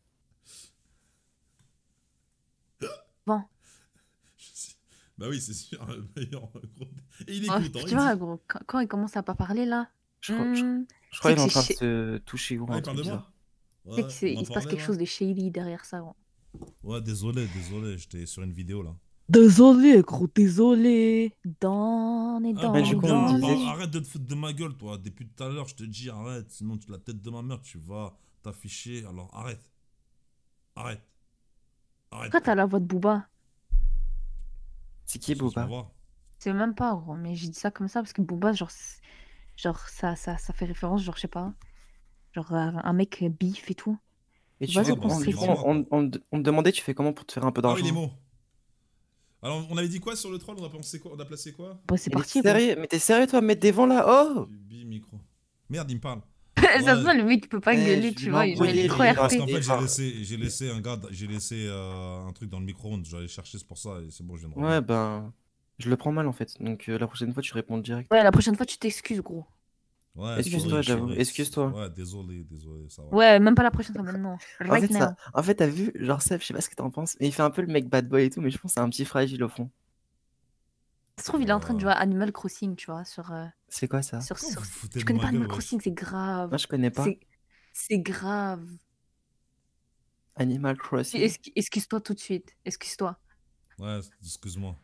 S3: Bon.
S1: Je sais- Bah oui, c'est sûr. le meilleur, gros. Et il
S3: Ouais,
S1: écoute, hein,
S3: tu
S1: il
S3: vois,
S1: dit.
S3: gros, quand, quand il commence à pas parler là,
S4: Je crois, je,
S3: hmm,
S4: je
S3: tu
S4: crois
S3: sais
S4: qu'il
S3: que
S4: est en
S3: c'est
S4: train de
S3: shi-
S4: se toucher ou
S1: Ah,
S4: un
S1: il parle
S4: truc
S1: de moi
S4: bizarre.
S3: tu sais
S1: Ouais,
S3: que c'est-
S1: on en
S3: il se passe
S1: parlait,
S3: quelque
S1: ouais.
S3: chose de shady derrière ça, gros.
S1: Ouais, désolé, désolé, j'étais sur une vidéo là.
S3: Désolé, gros, désolé. Dans et
S1: Ah,
S3: dans
S4: Mais du
S1: parle
S3: et
S4: coup, on me
S1: bien,
S3: dans
S4: disait,
S1: parle-
S3: et...
S1: arrête de te foutre de ma gueule, toi. Depuis tout à l'heure, je te dis arrête, sinon tu la tête de ma mère, tu vas t'afficher. Alors arrête, arrête, arrête.
S3: Pourquoi t'as la voix de Booba?
S4: c'est qui
S1: Je laisse
S4: Booba?
S1: voir.
S3: C'est même pas, gros, mais j'ai dit ça comme ça parce que Booba, genre, c'est- genre ça, ça, ça fait référence, genre, je sais pas, genre à un mec euh, bif et tout.
S4: Et tu
S3: Vas-y,
S1: Ouais,
S4: fais,
S1: bah
S3: qu'on
S4: on,
S3: se
S1: c'est
S4: du coup,
S1: grave
S3: résume.
S1: là,
S4: on,
S1: quoi.
S4: on, on te demandait, tu fais comment pour te faire un peu
S1: Ah oui, les
S4: d'argent?
S1: mots. Alors, on avait dit quoi sur le troll? On a pensé quoi? On a placé quoi?
S3: Bon, c'est
S4: Mais t'es
S3: parti, gros.
S4: sérieux? Mais t'es sérieux, toi, à mettre des vents là? Oh!
S1: Du bi-micro. Merde, il me parle.
S3: Ça se
S1: Ouais.
S3: voit, le mec, il peut pas
S4: Eh,
S3: gueuler,
S4: je
S3: tu
S4: vais
S3: vois, il genre, il est
S4: l'envoyer,
S3: trop
S4: il
S1: Et
S4: va-
S1: parce
S3: R P.
S1: qu'en fait,
S4: il
S1: j'ai
S4: va-
S1: laissé, j'ai laissé un gars, j'ai laissé euh, un truc dans le micro-ondes. J'allais chercher, c'est pour ça. Et c'est bon, je viens de
S4: Ouais,
S1: revenir.
S4: ben, je le prends mal en fait. Donc euh, la prochaine fois, tu réponds direct.
S3: Ouais, la prochaine fois, tu t'excuses, gros.
S1: Ouais,
S4: Excuse-toi,
S1: sorry,
S4: j'avoue,
S1: sorry.
S4: excuse-toi.
S1: Ouais, désolé, désolé, ça va.
S3: Ouais, même pas la prochaine fois, maintenant.
S4: En
S3: Right
S4: fait,
S3: now.
S4: ça, en fait, t'as vu, genre Seb, je sais pas ce que t'en penses, mais il fait un peu le mec bad boy et tout, mais je pense que c'est un petit fragile au fond.
S3: Ça se trouve, il est en train de
S1: Euh,
S3: jouer à Animal Crossing, tu vois, sur... euh,
S4: C'est quoi ça?
S3: sur,
S1: Pourquoi
S3: sur...
S1: vous vous foutez
S3: Tu
S1: de
S3: connais
S1: ma
S3: pas
S1: gueule,
S3: Animal
S1: wesh?
S3: Crossing, c'est grave.
S4: Moi, je connais pas.
S3: C'est c'est grave.
S4: Animal Crossing.
S3: Excu- Excuse-toi tout de suite. Excuse-toi.
S1: Ouais, excuse-moi.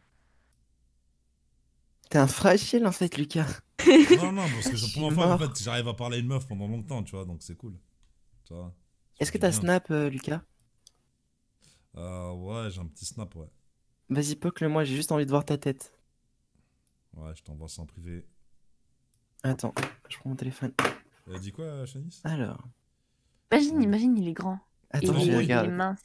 S4: T'es un fragile en fait, Lucas.
S1: Non, non, parce que
S4: Je
S1: je-
S4: suis
S1: pour ma fois, en
S4: mort.
S1: fait, j'arrive à parler à une meuf pendant longtemps, tu vois, donc c'est cool. Tu vois. Ça
S4: Est-ce
S1: fait
S4: que
S1: du
S4: t'as
S1: bien.
S4: Snap, euh, Lucas?
S1: Euh, ouais, j'ai un petit snap, ouais.
S4: Vas-y, poke-le moi, j'ai juste envie de voir ta tête.
S1: Ouais, je t'envoie ça en privé.
S4: Attends, je prends mon téléphone.
S1: Elle a dit quoi, Shanice?
S4: Alors,
S3: Imagine, imagine, il est grand.
S4: attends,
S3: il,
S1: je
S3: est,
S1: vais
S3: il est
S4: regarder.
S3: mince.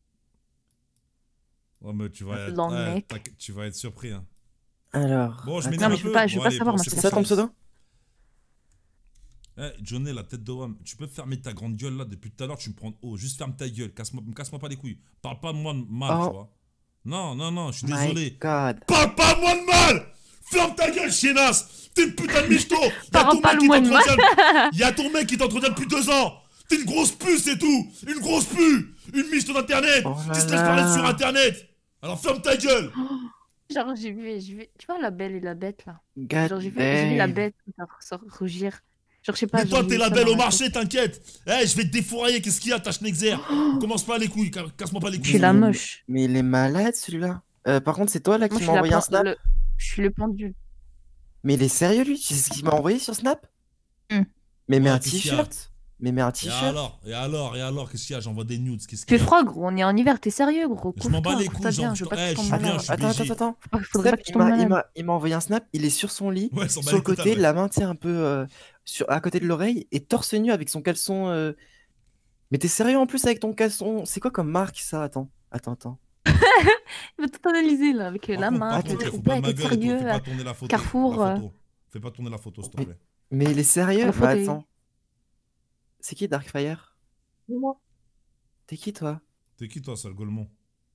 S1: Ouais, mais tu vas être,
S3: Long
S1: ouais,
S3: neck.
S1: t'inquiète, tu vas être surpris, hein.
S4: Alors,
S1: Bon, je
S4: attends.
S1: m'énerve
S3: Non,
S1: un
S3: mais je
S1: peu.
S3: veux pas, je veux
S1: Bon,
S3: pas
S1: allez,
S3: savoir,
S1: bon,
S3: moi,
S1: c'est
S3: c'est
S4: C'est
S1: pour
S4: ça ton
S1: Shanice.
S4: pseudo?
S1: Eh, Johnny, la tête de homme, tu peux fermer ta grande gueule là depuis tout à l'heure, tu me prends de haut. Juste ferme ta gueule, casse-moi casse-moi pas les couilles. Parle pas de moi de mal,
S4: Oh.
S1: tu vois. Non, non, non, je suis
S4: My
S1: désolé.
S4: God.
S1: Parle pas de moi de mal! Ferme ta gueule, chiennasse! T'es une putain de michto! Y'a
S3: Parle
S1: ton
S3: pas
S1: mec
S3: le
S1: qui
S3: moins de
S1: t'entretient. Y'a ton mec qui t'entretient depuis deux ans! T'es une grosse puce, c'est tout! Une grosse pu! Une michto d'internet!
S4: Oh
S1: Qui
S4: là
S1: se laisse parler
S4: là.
S1: sur internet! Alors ferme ta gueule!
S3: Genre, j'ai vu, j'ai vu... Tu vois la belle et la bête, là?
S4: God
S3: Genre, j'ai vu, j'ai vu la
S4: damn.
S3: bête genre, sor- rougir. Genre, je sais pas.
S1: Mais toi,
S3: genre,
S1: t'es
S3: j'ai
S1: la
S3: eu ça
S1: belle
S3: dans
S1: au
S3: la
S1: marché, t'inquiète. Eh, je vais te défourailler, qu'est-ce qu'il y a, ta Schnexer? Commence pas les couilles, ca- casse-moi pas les
S3: tête. Je
S1: couilles.
S3: suis la
S4: Mais,
S3: moche.
S4: mais il est malade celui-là. Euh, par contre, c'est toi là
S3: Moi,
S4: qui
S3: je
S4: m'as
S3: suis la
S4: envoyé un
S3: pen-
S4: snap.
S3: le... Je suis le pendule.
S4: Mais il est sérieux lui? C'est ce qu'il m'a envoyé sur Snap?
S3: Hmm.
S4: Mais mets
S1: Ouais,
S4: un
S1: qu'est-ce qu'il y a?
S4: t-shirt. Mais mets un
S1: Et
S4: t-shirt.
S1: alors? Et alors? Et alors? Qu'est-ce qu'il y a? J'envoie des nudes, qu'est-ce
S3: Il
S1: qu'il
S3: fait
S1: y a?
S3: froid, gros. On est en hiver. T'es sérieux, gros.
S1: Je m'en bats
S3: Couvre-toi.
S1: les
S3: Couvre-toi
S1: couilles,
S3: bien.
S1: j'en-
S3: Je veux pas que
S1: eh,
S3: tu
S1: je
S3: tombes
S1: suis bien,
S3: malade.
S1: je suis
S4: Attends, attends,
S1: obligé.
S4: attends, attends.
S3: Faudrait faudrait pas
S4: Steph,
S3: que tu
S4: il
S3: tombes
S4: m'a il
S3: malade.
S4: m'a- il m'a envoyé un snap. Il est sur son lit,
S1: Ouais, s'en bat
S4: sur
S1: les
S4: le
S1: couilles, ta
S4: côté,
S1: meuf.
S4: la main tient un peu euh, sur, à côté de l'oreille et torse nu avec son caleçon. euh, Mais t'es sérieux en plus avec ton caleçon? C'est quoi comme marque ça? Attends, attends, attends.
S3: Il va tout analyser, là, avec euh,
S1: Par
S3: la
S1: contre,
S3: main.
S1: par
S4: Attends,
S3: T'es
S1: contre,
S3: trop
S1: faut pas de
S3: bête.
S1: ma
S3: T'es
S1: gueule et tout.
S3: sérieux.
S1: Fais
S3: euh,
S1: pas tourner la photo.
S3: Carrefour.
S1: La
S3: euh,
S1: photo. Fais pas tourner la photo, s'il te
S4: Mais,
S1: plaît.
S4: mais il est sérieux?
S3: La
S4: Bah
S3: photo.
S4: attends. C'est qui Darkfire?
S2: Dis-moi.
S4: T'es qui toi?
S1: T'es qui, toi, sale golemon?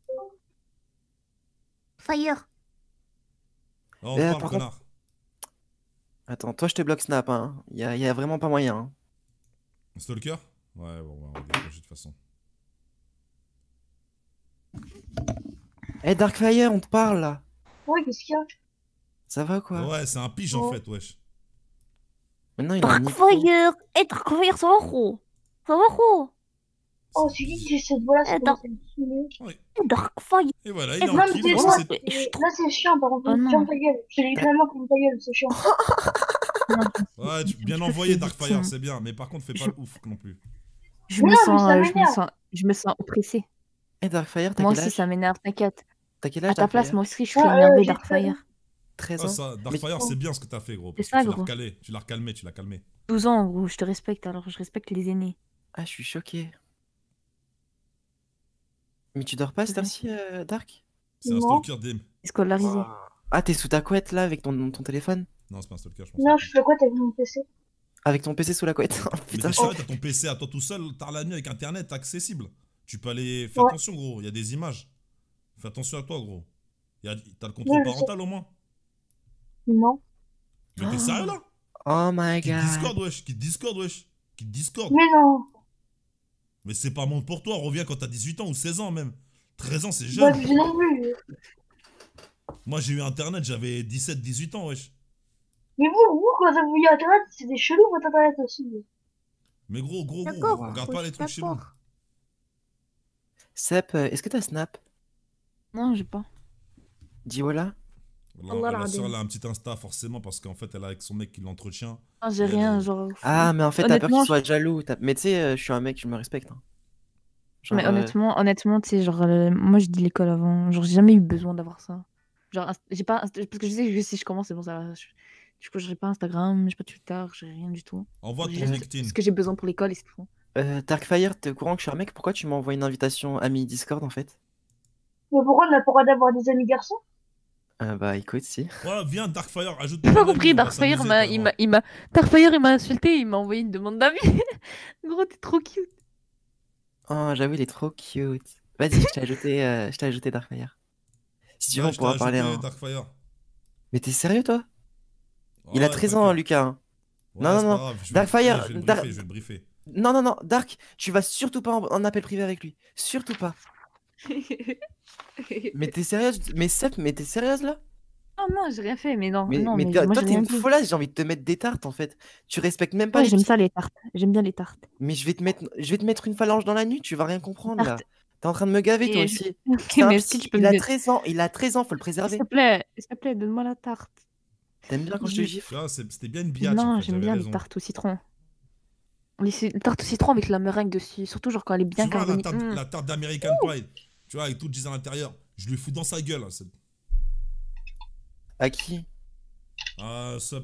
S3: Fire.
S1: Ah, on
S4: Eh,
S1: parle,
S4: par
S1: connard.
S4: Attends, toi je te bloque Snap, hein. Y a, y a vraiment pas moyen. Hein.
S1: Stalker? Ouais, bon, on va décrocher de toute façon.
S4: Eh Darkfire, on te parle là.
S2: Ouais, qu'est-ce qu'il y a?
S4: Ça va quoi?
S1: Ouais, c'est un pige en
S2: Oh.
S1: fait, wesh.
S4: Maintenant il a un micro.
S3: Darkfire. Eh, Darkfire, ça va, gros. Ça va, gros.
S2: Oh, c'est qui qui fait cette voix-là? Ça
S3: Eh,
S2: commence à me saouler.
S3: Eh, Darkfire.
S1: Et voilà, il
S3: Eh,
S1: est
S2: Non,
S1: en
S2: mais
S1: kill.
S2: t'es
S1: ça,
S2: moi.
S1: c'est-
S3: Et je
S2: Là, c'est chiant, par contre.
S3: Oh, non.
S2: Ferme ta gueule. Je te l'ai littéralement ferme ta gueule, c'est chiant.
S3: Non,
S1: Ouais, tu,
S3: un
S1: bien
S3: petit peu
S1: envoyé
S3: fait
S1: Darkfire,
S3: victime.
S1: c'est bien. Mais par contre, fais pas
S3: Je-
S1: le ouf non plus.
S3: Je
S2: Mais
S3: me
S2: non, mais
S3: sens,
S2: ça
S3: euh, je me
S2: m'énerve.
S3: sens, je me sens oppressée.
S4: Eh Darkfire, t'as
S3: Moi
S4: quel
S3: aussi,
S4: âge?
S3: ça m'énerve, t'inquiète.
S4: T'as quel
S3: À
S4: âge
S3: ta place,
S4: Darkfire?
S3: moi aussi, je suis
S2: Ouais, euh,
S3: énervée,
S2: j'ai
S3: Darkfire.
S4: treize
S1: Ah,
S4: ans?
S1: ça, Darkfire, c'est bien ce que t'as fait, gros. Parce
S3: C'est ça,
S1: que tu l'as
S3: gros.
S1: recalé. Tu l'as recalmé, tu l'as calmé.
S3: douze ans, gros, je te respecte, alors je respecte les aînés.
S4: Ah, je suis choqué. Mais tu dors pas cette
S3: Ouais.
S4: heure-ci, euh, Dark?
S1: C'est un
S2: Non.
S1: stalker dim.
S3: Scolarisé.
S4: Ah, t'es sous ta couette là avec ton, ton téléphone?
S1: Non, c'est pas un stalker, je pense.
S2: Non, je fais quoi? T'as vu mon P C?
S4: Avec ton P C sous la couette? Oh,
S1: Mais
S4: putain,
S1: t'es
S4: je-
S1: sérieux, t'as ton P C à toi tout seul, tard la nuit avec internet accessible. Tu peux aller. Fais
S2: Ouais.
S1: attention, gros, il y a des images. Fais attention à toi, gros. Y a- T'as le
S2: Ouais,
S1: contrôle
S2: je
S1: parental au moins?
S2: Non.
S1: Mais t'es sérieux là?
S4: Oh my
S1: Qui te
S4: god.
S1: discorde, wesh? Qui te discorde, wesh? Qui te discorde?
S2: Mais non.
S1: Mais c'est pas monde pour toi, reviens quand t'as dix-huit ans ou seize ans même. treize ans, c'est
S2: Bah,
S1: jeune.
S2: je non plus.
S1: Moi j'ai eu internet, j'avais dix-sept dix-huit ans, wesh.
S2: Mais vous, vous, quand vous voyez Internet, c'est des chelous, votre Internet aussi.
S1: Mais gros, gros, gros,
S3: D'accord,
S1: regarde
S3: gros,
S1: pas
S3: je
S1: les
S3: suis
S1: trucs chez nous.
S3: d'accord.
S4: Sep, euh, est-ce que t'as Snap?
S3: Non, j'ai pas.
S4: Dis voilà.
S1: La,
S3: Allah
S1: la
S3: la
S1: soeur,
S3: radine.
S1: elle a un petit Insta forcément parce qu'en fait elle a avec son mec qui l'entretient.
S3: Non, j'ai
S1: Et
S3: rien,
S1: elle-
S3: genre.
S4: Ah, mais en fait, t'as peur
S3: Honnêtement,
S4: qu'il
S3: je-
S4: soit jaloux. t'as- Mais tu sais, euh, je suis un mec, je me respecte. hein. Genre,
S3: Mais
S4: euh,
S3: honnêtement, honnêtement, tu sais, genre, euh, moi, je dis l'école avant. Genre, j'ai jamais eu besoin d'avoir ça. Genre, inst- j'ai pas. inst- Parce que je sais que si je commence, c'est bon, ça va. je- Du coup, j'aurai pas Instagram, j'ai pas Twitter, j'ai rien du tout.
S1: Envoie
S3: J'ai
S1: ton
S3: juste
S1: LinkedIn.
S3: ce que j'ai besoin pour l'école et c'est tout.
S4: euh, Darkfire, t'es au courant que je suis un mec? Pourquoi tu m'envoies une invitation ami Discord en fait?
S2: Mais pourquoi on n'a pas le droit d'avoir des amis garçons?
S4: Euh, bah écoute, si.
S1: Voilà, viens Darkfire, ajoute
S3: J'ai
S1: ton
S3: pas
S1: ami,
S3: compris,
S1: on va
S3: Darkfire
S1: s'amuser,
S3: m'a,
S1: toi et
S3: il
S1: moi.
S3: m'a, il m'a, Darkfire, il m'a insulté, il m'a envoyé une demande d'amis. Gros, t'es trop cute.
S4: Oh, j'avoue, il est trop cute. Vas-y, je t'ai ajouté, euh, je t'ai ajouté Darkfire. Si tu veux,
S1: Ouais,
S4: on
S1: je t'ai
S4: pourra parler.
S1: ajouté
S4: hein.
S1: Darkfire.
S4: Mais t'es sérieux, toi? Il a
S1: Ouais,
S4: treize ans,
S1: t'inquiète.
S4: Lucas. hein.
S1: Ouais,
S4: Non, non,
S1: c'est
S4: non.
S1: pas grave, je vais-
S4: Darkfire,
S1: je vais le
S4: Dar-
S1: briefer, je vais le briefer.
S4: Non, non, non, Dark, tu vas surtout pas en, en appel privé avec lui. Surtout pas. Mais t'es sérieuse? Mais Sep, mais t'es sérieuse là?
S3: Non, non, j'ai rien fait, mais non,
S4: Mais,
S3: non,
S4: mais
S3: mais
S4: toi,
S3: moi,
S4: toi,
S3: j'ai
S4: t'es
S3: rien
S4: une
S3: dit.
S4: folasse, j'ai envie de te mettre des tartes en fait. Tu respectes même pas
S3: Ouais,
S4: les
S3: j'aime
S4: petits.
S3: ça, les tartes. J'aime bien les tartes.
S4: Mais je vais te mettre, je vais te mettre une phalange dans la nuit, tu vas rien comprendre là.
S3: Tartes.
S4: T'es en train de me gaver toi
S3: Et je-
S4: aussi.
S3: Ok,
S4: C'est un
S3: mais est-ce que
S4: petit,
S3: tu peux
S4: il
S3: me
S4: a
S3: donner-
S4: treize ans, il a treize ans, faut le
S3: S'il
S4: préserver.
S3: te plaît, s'il te plaît, donne-moi la tarte.
S4: T'aimes bien quand je te
S3: Je-
S4: gifle?
S1: Tu vois, c'est- c'était bien une biatch en
S3: Non,
S1: fait,
S3: j'aime
S1: j'avais
S3: bien
S1: raison.
S3: les tartes au citron. Les ci- tartes au citron avec la meringue dessus, surtout genre quand elle est bien
S1: Tu vois la
S3: carbonée.
S1: tarte,
S3: Mm.
S1: la tarte d'American Pie, tu vois, avec tout le cheese à l'intérieur, je lui fous dans sa gueule. hein, c'est-
S4: À qui?
S1: Ah, sup.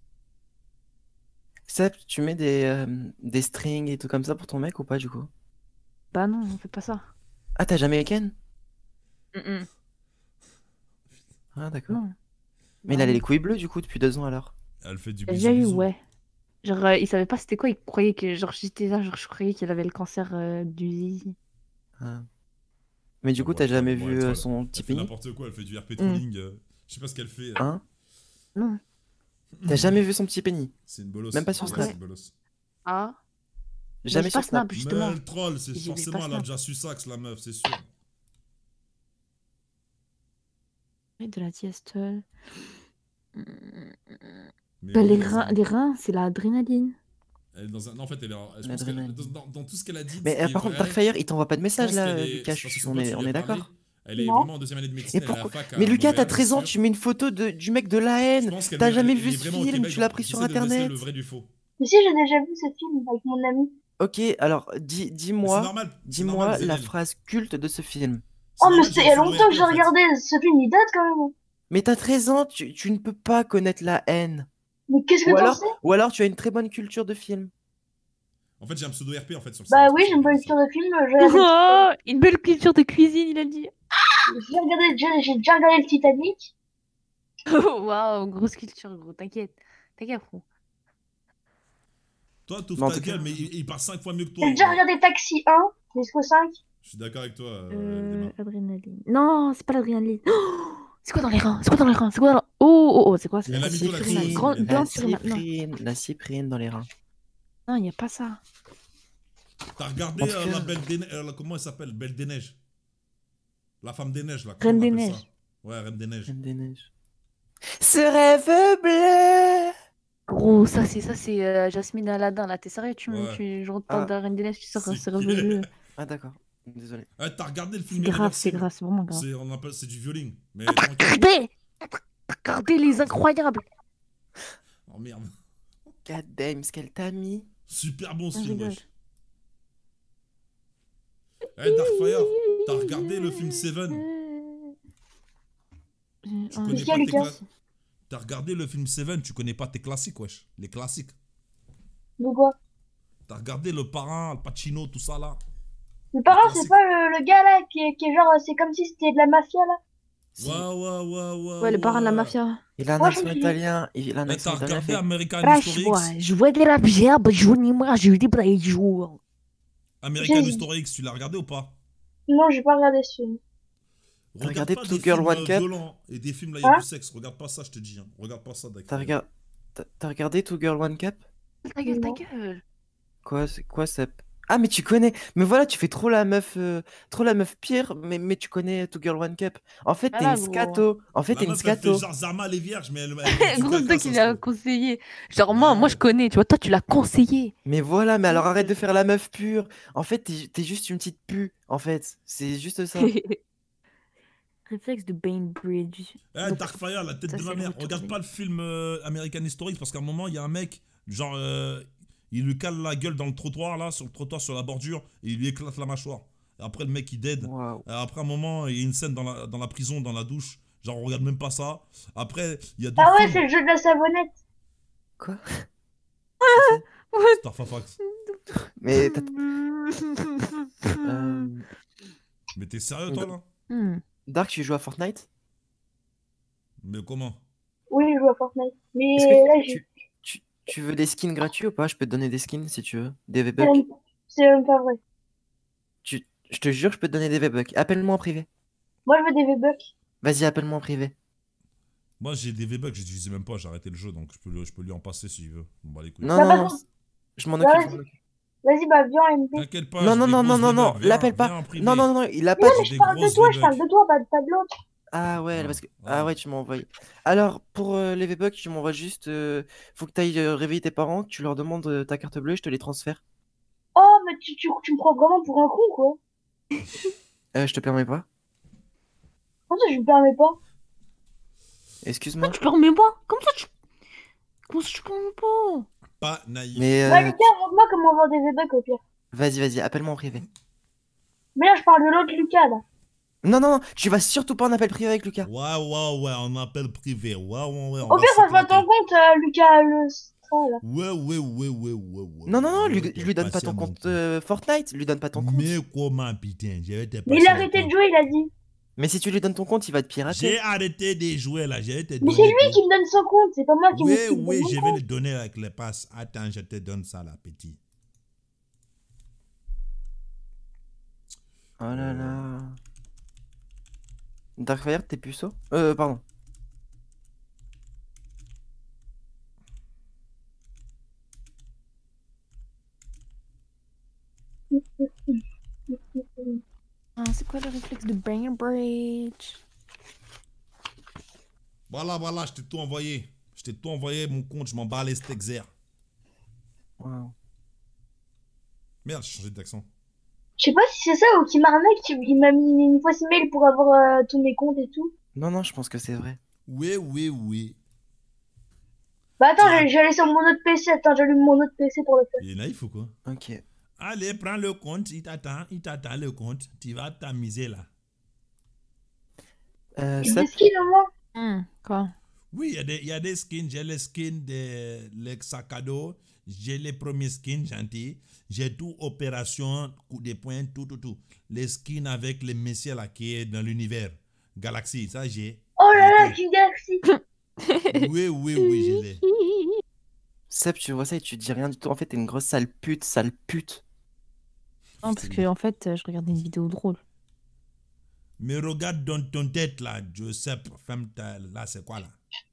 S4: Sep, tu mets des, euh, des strings et tout comme ça pour ton mec ou pas du coup?
S3: Bah non, on fait pas ça.
S4: Ah, t'as jamais eu Ken?
S3: Mm, mm.
S4: Ah, d'accord.
S3: Non.
S4: Mais il
S3: Bah
S4: a
S3: non.
S4: les couilles bleues du coup depuis deux ans alors.
S1: Elle fait du
S3: J'ai
S1: bisou
S3: déjà eu,
S1: bisou.
S3: ouais. Genre, euh, il savait pas c'était quoi, il croyait que, genre, j'étais là, genre, je croyais qu'il avait le cancer euh, du zizi.
S4: Ah. Mais du
S1: Ah,
S4: coup,
S1: bon,
S4: t'as
S1: elle
S4: jamais
S1: fait- bon,
S4: vu
S1: elle fait-
S4: euh, son
S1: Elle
S4: petit
S1: fait
S4: pénis?
S1: n'importe quoi, elle fait du R P trolling. euh, Je sais pas ce qu'elle fait. euh.
S4: Hein?
S3: Non.
S4: T'as jamais vu son petit pénis?
S1: C'est une bolosse.
S4: Même pas sur
S1: Ouais,
S3: Snap.
S1: c'est une bolosse.
S3: Ah.
S4: Jamais
S3: j'ai
S4: sur
S3: pas Snap,
S4: Snap.
S3: justement.
S1: Mais elle troll, c'est
S3: J'ai vu
S1: forcément,
S3: pas
S1: elle a
S3: Snap.
S1: déjà su ça, que la meuf, c'est sûr.
S3: Et de la diastole.
S1: Mais
S3: Bah, les
S1: oui,
S3: reins,
S1: c'est-
S3: les reins, c'est l'adrénaline.
S1: Elle est dans un... Non, en fait, elle est. en- Je pense qu'elle-
S4: L'adrénaline.
S1: dans, dans tout ce qu'elle a dit.
S4: Mais
S1: ce qui
S4: euh,
S1: est
S4: par contre,
S1: vrai,
S4: Darkfire, il t'envoie pas de
S1: je
S4: message
S1: pense
S4: là,
S1: qu'elle est-
S4: Lucas,
S1: c'est parce que
S4: je-
S1: son
S4: on
S1: pote,
S4: est,
S1: il
S4: on
S1: lui a
S4: est
S1: parlé.
S4: d'accord.
S1: Elle est
S2: Non.
S1: vraiment en deuxième année de médecine.
S4: Et
S1: Elle est à la
S4: pourquoi
S1: fac à
S4: Mais Lucas, t'as
S1: Montréal,
S4: treize ans,
S1: c'est sûr.
S4: tu mets une photo de, du mec de la haine.
S1: Je pense qu'elle
S4: T'as
S1: elle-
S4: jamais
S1: elle
S4: vu
S1: est
S4: ce
S1: vraiment au
S4: film,
S1: Québec,
S4: tu l'as
S1: genre,
S4: pris sur
S1: j'essaie de déceler
S4: internet.
S1: le vrai du faux.
S2: Mais si, j'ai déjà vu ce film avec mon ami.
S4: Ok, alors dis,
S1: Mais c'est
S4: dis-moi,
S1: normal. c'est
S4: dis-moi
S1: normal,
S4: la
S1: Zénel.
S4: phrase culte de ce film.
S2: Oh, mais
S1: normal,
S2: c'était
S1: j'ai
S2: il y a
S1: un
S2: longtemps que
S1: film
S2: j'ai
S1: en fait.
S2: regardé. Ce film, il date quand même.
S4: Mais t'as treize ans, tu, tu ne peux pas connaître la haine.
S2: Mais qu'est-ce que
S4: Ou
S2: t'en
S4: alors,
S2: sais?
S4: ou alors tu as une très bonne culture de film.
S1: En fait, j'ai un pseudo R P en fait sur le
S2: Bah
S1: cinéma,
S2: oui,
S1: c'est
S2: j'ai une
S1: pour
S2: bonne
S1: ça que
S2: culture de film. J'ai regardé,
S3: Oh, une belle culture de cuisine, il a dit.
S2: j'ai regardé, j'ai j'ai déjà regardé le Titanic.
S3: Waouh, grosse culture, gros. T'inquiète. T'inquiète, frérot.
S1: Toi, t'ouvres
S4: Mais en
S1: ta
S4: tout cas,
S1: gueule, mais il, il parle cinq fois mieux que toi.
S2: J'ai
S1: en
S2: déjà
S1: vrai.
S2: regardé Taxi un jusqu'au cinq.
S1: Je suis d'accord avec toi, euh,
S3: Euh,
S1: Emma.
S3: adrénaline. Non, c'est pas l'adrénaline. Oh, c'est quoi dans les reins? C'est quoi dans les reins? C'est quoi dans... Oh, oh, oh, c'est quoi? C'est
S1: Elle
S3: quoi?
S1: a mis tout la
S3: Cyprine,
S1: sauce,
S3: grande,
S1: elle a
S3: grande
S4: la
S3: sur ma- Non,
S4: cyprine, la cyprine dans les reins.
S3: non, il y a pas ça.
S1: T'as regardé
S4: En tout
S1: euh,
S4: cas-
S1: la Belle des Neiges, euh, comment elle s'appelle? Belle des Neiges. La femme des neiges là.
S3: Reine
S1: comment on
S3: des
S1: appelle
S3: Neiges.
S1: ça Ouais, Reine des Neiges.
S4: Reine des neiges. Ce rêve bleu.
S3: Gros, ça c'est ça c'est euh, Jasmine et Aladdin là. T'es sérieux? Tu me
S1: Ouais.
S3: tu je parle
S4: Ah.
S3: de la Reine des Neiges, tu sors
S1: C'est
S3: ce rêve
S1: clair.
S3: bleu.
S4: Ah d'accord, désolé.
S1: Ah, t'as regardé le
S3: C'est
S1: film
S3: grave, c'est
S1: Irréversible
S3: grave, c'est vraiment grave.
S1: C'est on appelle c'est du violin. Mais
S3: Ah, t'as
S1: tranquille.
S3: regardé! T'as regardé Les Incroyables!
S1: Oh merde.
S4: God damn, ce qu'elle t'a mis.
S1: Super bon ce
S3: Ah, je
S1: film,
S3: rigole.
S1: wesh. Eh Darkfire, t'as regardé le film Seven? Tu
S3: Euh,
S1: connais
S2: Qu'est-ce
S1: pas
S2: qu'il y a,
S1: tes
S2: Lucas
S1: cla- T'as regardé le film Seven, tu connais pas tes classiques, wesh. Les classiques.
S2: De quoi?
S1: T'as regardé le parrain, Al Pacino, tout ça là.
S2: Le parrain, c'est
S1: classique.
S2: pas le, le gars là qui est, qui est genre, c'est comme si c'était de la mafia là.
S4: Si.
S1: Ouais, ouais, ouais, ouais.
S3: Ouais, le parrain de la
S1: ouais.
S3: mafia.
S4: Il a un
S2: Moi,
S4: accent
S2: je-
S4: italien. Il a un
S1: Eh,
S4: accent
S1: t'as
S4: italien.
S1: regardé
S4: fait-
S1: American
S3: Crash,
S1: History
S3: moi,
S1: X?
S3: je vois de la bière, bah, je n'y moi, je dis pas les jours.
S1: American
S2: J'ai-
S1: History X, tu l'as regardé ou pas?
S2: Non, j'ai pas regardé ce film.
S4: T'as
S1: Regarde
S4: regardé
S1: pas
S4: Two
S1: des
S4: Girl,
S1: films
S4: One
S1: euh,
S4: Cup?
S1: violents et des films là, il y a
S2: Hein
S1: du sexe. Regarde pas ça, je te dis. Hein. Regarde pas ça, d'accord.
S4: T'as regard- t'as- t'as regardé Two Girl One Cup?
S3: Ta gueule, ta
S2: Non.
S3: gueule.
S4: Quoi, c'est quoi ça? Ah mais tu connais. Mais voilà, tu fais trop la meuf, euh, trop la meuf pire. Mais mais tu connais Two Girl One Cup. En fait, t'es
S3: Voilà,
S4: une
S3: gros.
S4: scato. En fait,
S1: La
S4: t'es une
S1: meuf, elle fait
S4: scato.
S1: genre Zama les vierges, mais elle. elle fait du
S3: Gros, c'est
S1: caca,
S3: toi
S1: ça
S3: qui
S1: se
S3: l'as
S1: trouve.
S3: conseillé. Genre, moi, moi, je
S1: Ouais.
S3: connais, tu vois. Toi, tu l'as conseillé.
S4: Mais voilà, mais alors arrête de faire la meuf pure. En fait, t'es t'es juste une petite pu. En fait, c'est juste ça.
S3: Réflexe de Bainbridge.
S1: Eh,
S3: Donc,
S1: Darkfire, la tête
S3: ça,
S1: de ma
S3: c'est le
S1: mère.
S3: retour
S1: Regarde
S3: des-
S1: pas le film euh, American History parce qu'à un moment, il y a un mec, genre, euh, il lui cale la gueule dans le trottoir, là, sur le trottoir, sur la bordure, et il lui éclate la mâchoire. Et après, le mec, il dead.
S4: Waouh.
S1: Et après un moment, il y a une scène dans la, dans la prison, dans la douche. Genre, on regarde même pas ça. Après, il y a d'autres
S2: Ah ouais,
S1: films.
S2: c'est le jeu de la savonnette.
S4: Quoi?
S1: Starfafax.
S4: Mais t'as- euh,
S1: Mais t'es sérieux, toi, là?
S3: Hmm.
S4: Dark, tu joues à Fortnite?
S1: Mais comment?
S2: Oui, je joue à Fortnite. Mais
S4: Est-ce
S2: là,
S4: que
S2: j'ai.
S4: tu, tu, tu veux des skins gratuits ou pas? Je peux te donner des skins si tu veux. Des
S2: C'est
S4: V-Bucks.
S2: même- c'est même pas vrai.
S4: Tu, je te jure, je peux te donner des V-Bucks. Appelle-moi en privé.
S2: Moi, je veux des V-Bucks.
S4: Vas-y, appelle-moi en privé.
S1: Moi, j'ai des V-Bucks, j'utilisais même pas, j'ai arrêté le jeu, donc je peux, le- je peux lui en passer s'il veut. Bon, bah, les couilles.
S4: Non,
S2: Bah,
S4: non,
S2: par
S4: non.
S2: contre-
S4: Je m'en
S2: Bah,
S4: occupe. je
S2: vas-y.
S4: m'en occupe.
S2: Vas-y, bah, viens, M P.
S1: T'inquiète pas,
S4: Non,
S1: j'ai
S4: non,
S1: des
S4: non, non,
S1: grosses
S4: non, non.
S1: V-Bucks, viens,
S4: L'appelle pas.
S1: viens en privé.
S4: Non, non, non, non, il a
S2: Mais
S4: pas.
S2: non,
S1: j'ai
S2: mais
S1: des
S2: je parle de
S1: grosses
S2: toi, je parle
S1: V-Bucks.
S2: de toi, pas, pas de l'autre.
S4: Ah ouais,
S1: Ah,
S4: parce que.
S1: ah.
S4: Ah ouais, tu m'as envoyé. Alors, pour euh, les V-Bucks, tu m'envoies juste. euh, Faut que tu ailles réveiller tes parents, que tu leur demandes euh, ta carte bleue, je te les transfère.
S2: Oh, mais tu, tu, tu me prends vraiment pour un con, quoi.
S4: Euh, je te permets pas.
S2: Comment ça, je me permets pas?
S4: Excuse-moi.
S3: Tu permets pas? Comment ça, tu. Comment ça, tu permets pas?
S1: Pas naïf.
S4: Mais
S2: Bah,
S4: euh,
S2: Lucas, montre-moi comment avoir des V-Bucks au pire.
S4: vas-y, vas-y, appelle-moi en privé.
S2: Mais là, je parle de l'autre Lucas, là.
S4: Non, non, non, tu vas surtout pas en appel privé avec Lucas.
S1: Ouais, ouais, ouais, on appelle privé. Ouais, ouais, ouais. On
S2: Au
S1: va
S2: pire, ça se voit
S1: s'éclater.
S2: ton compte, euh, Lucas, le Stra, là.
S1: Ouais, ouais, ouais, ouais, ouais, ouais.
S4: Non, non, non, lui,
S1: Ouais,
S4: lui lui donne pas
S1: passer
S4: ton
S1: à mon
S4: compte euh, Fortnite, lui donne pas ton compte.
S1: Mais comment, putain, je vais te
S2: Mais il
S1: passer
S2: a
S1: mon
S2: arrêté de
S1: compte.
S2: jouer, il a dit.
S4: Mais si tu lui donnes ton compte, il va te
S1: J'ai
S4: pirater.
S1: arrêté de jouer là, je vais te
S2: Mais
S1: donner
S2: c'est lui
S1: tout.
S2: qui me donne son compte, c'est pas moi qui
S1: Oui,
S2: me qui me
S1: oui,
S2: donne
S1: je
S2: mon
S1: vais
S2: compte.
S1: le donner avec les passes. Attends, je te donne ça là, petit.
S4: Oh là là. Darkfire, t'es puceau? Euh, pardon.
S3: Ah, c'est quoi le réflexe de Bainbridge?
S1: Voilà, voilà, je t'ai tout envoyé. Je t'ai tout envoyé, mon compte, je m'en bats les steaks.
S4: Wow.
S1: Merde, j'ai changé d'accent.
S5: Je sais pas si c'est ça ou qui m'arnaque, tu- il m'a mis une fausse email pour avoir euh, tous mes comptes et tout.
S4: Non, non, je pense que c'est vrai.
S1: Oui, oui, oui.
S5: Bah attends,
S1: Tiens.
S5: j'allais j'allais sur mon autre P C, attends, j'allume mon autre P C pour le faire.
S1: Il est naïf ou quoi?
S4: Ok.
S1: Allez, prends le compte, il t'attend, il t'attend le compte. Tu vas t'amuser là.
S4: Euh,
S5: J'ai
S4: ça,
S5: des skins au moins.
S3: Hmm, quoi?
S1: Oui, il y, a des- il y a des skins. J'ai les skins des les sacs à dos. J'ai les premiers skins gentils. J'ai tout opération, coup de poing, tout, tout, tout. Les skins avec les messieurs là qui est dans l'univers. Galaxy, ça j'ai.
S5: Oh là
S1: J'ai
S5: là,
S1: tout.
S5: King Galaxy.
S1: Oui, oui, oui, je l'ai.
S4: Seb, tu vois ça et tu dis rien du tout. En fait, t'es une grosse sale pute, sale pute.
S3: Non, parce que en fait, euh, je regardais une vidéo drôle.
S1: Mais regarde dans ton tête là, Joseph, femme ta, là c'est quoi là?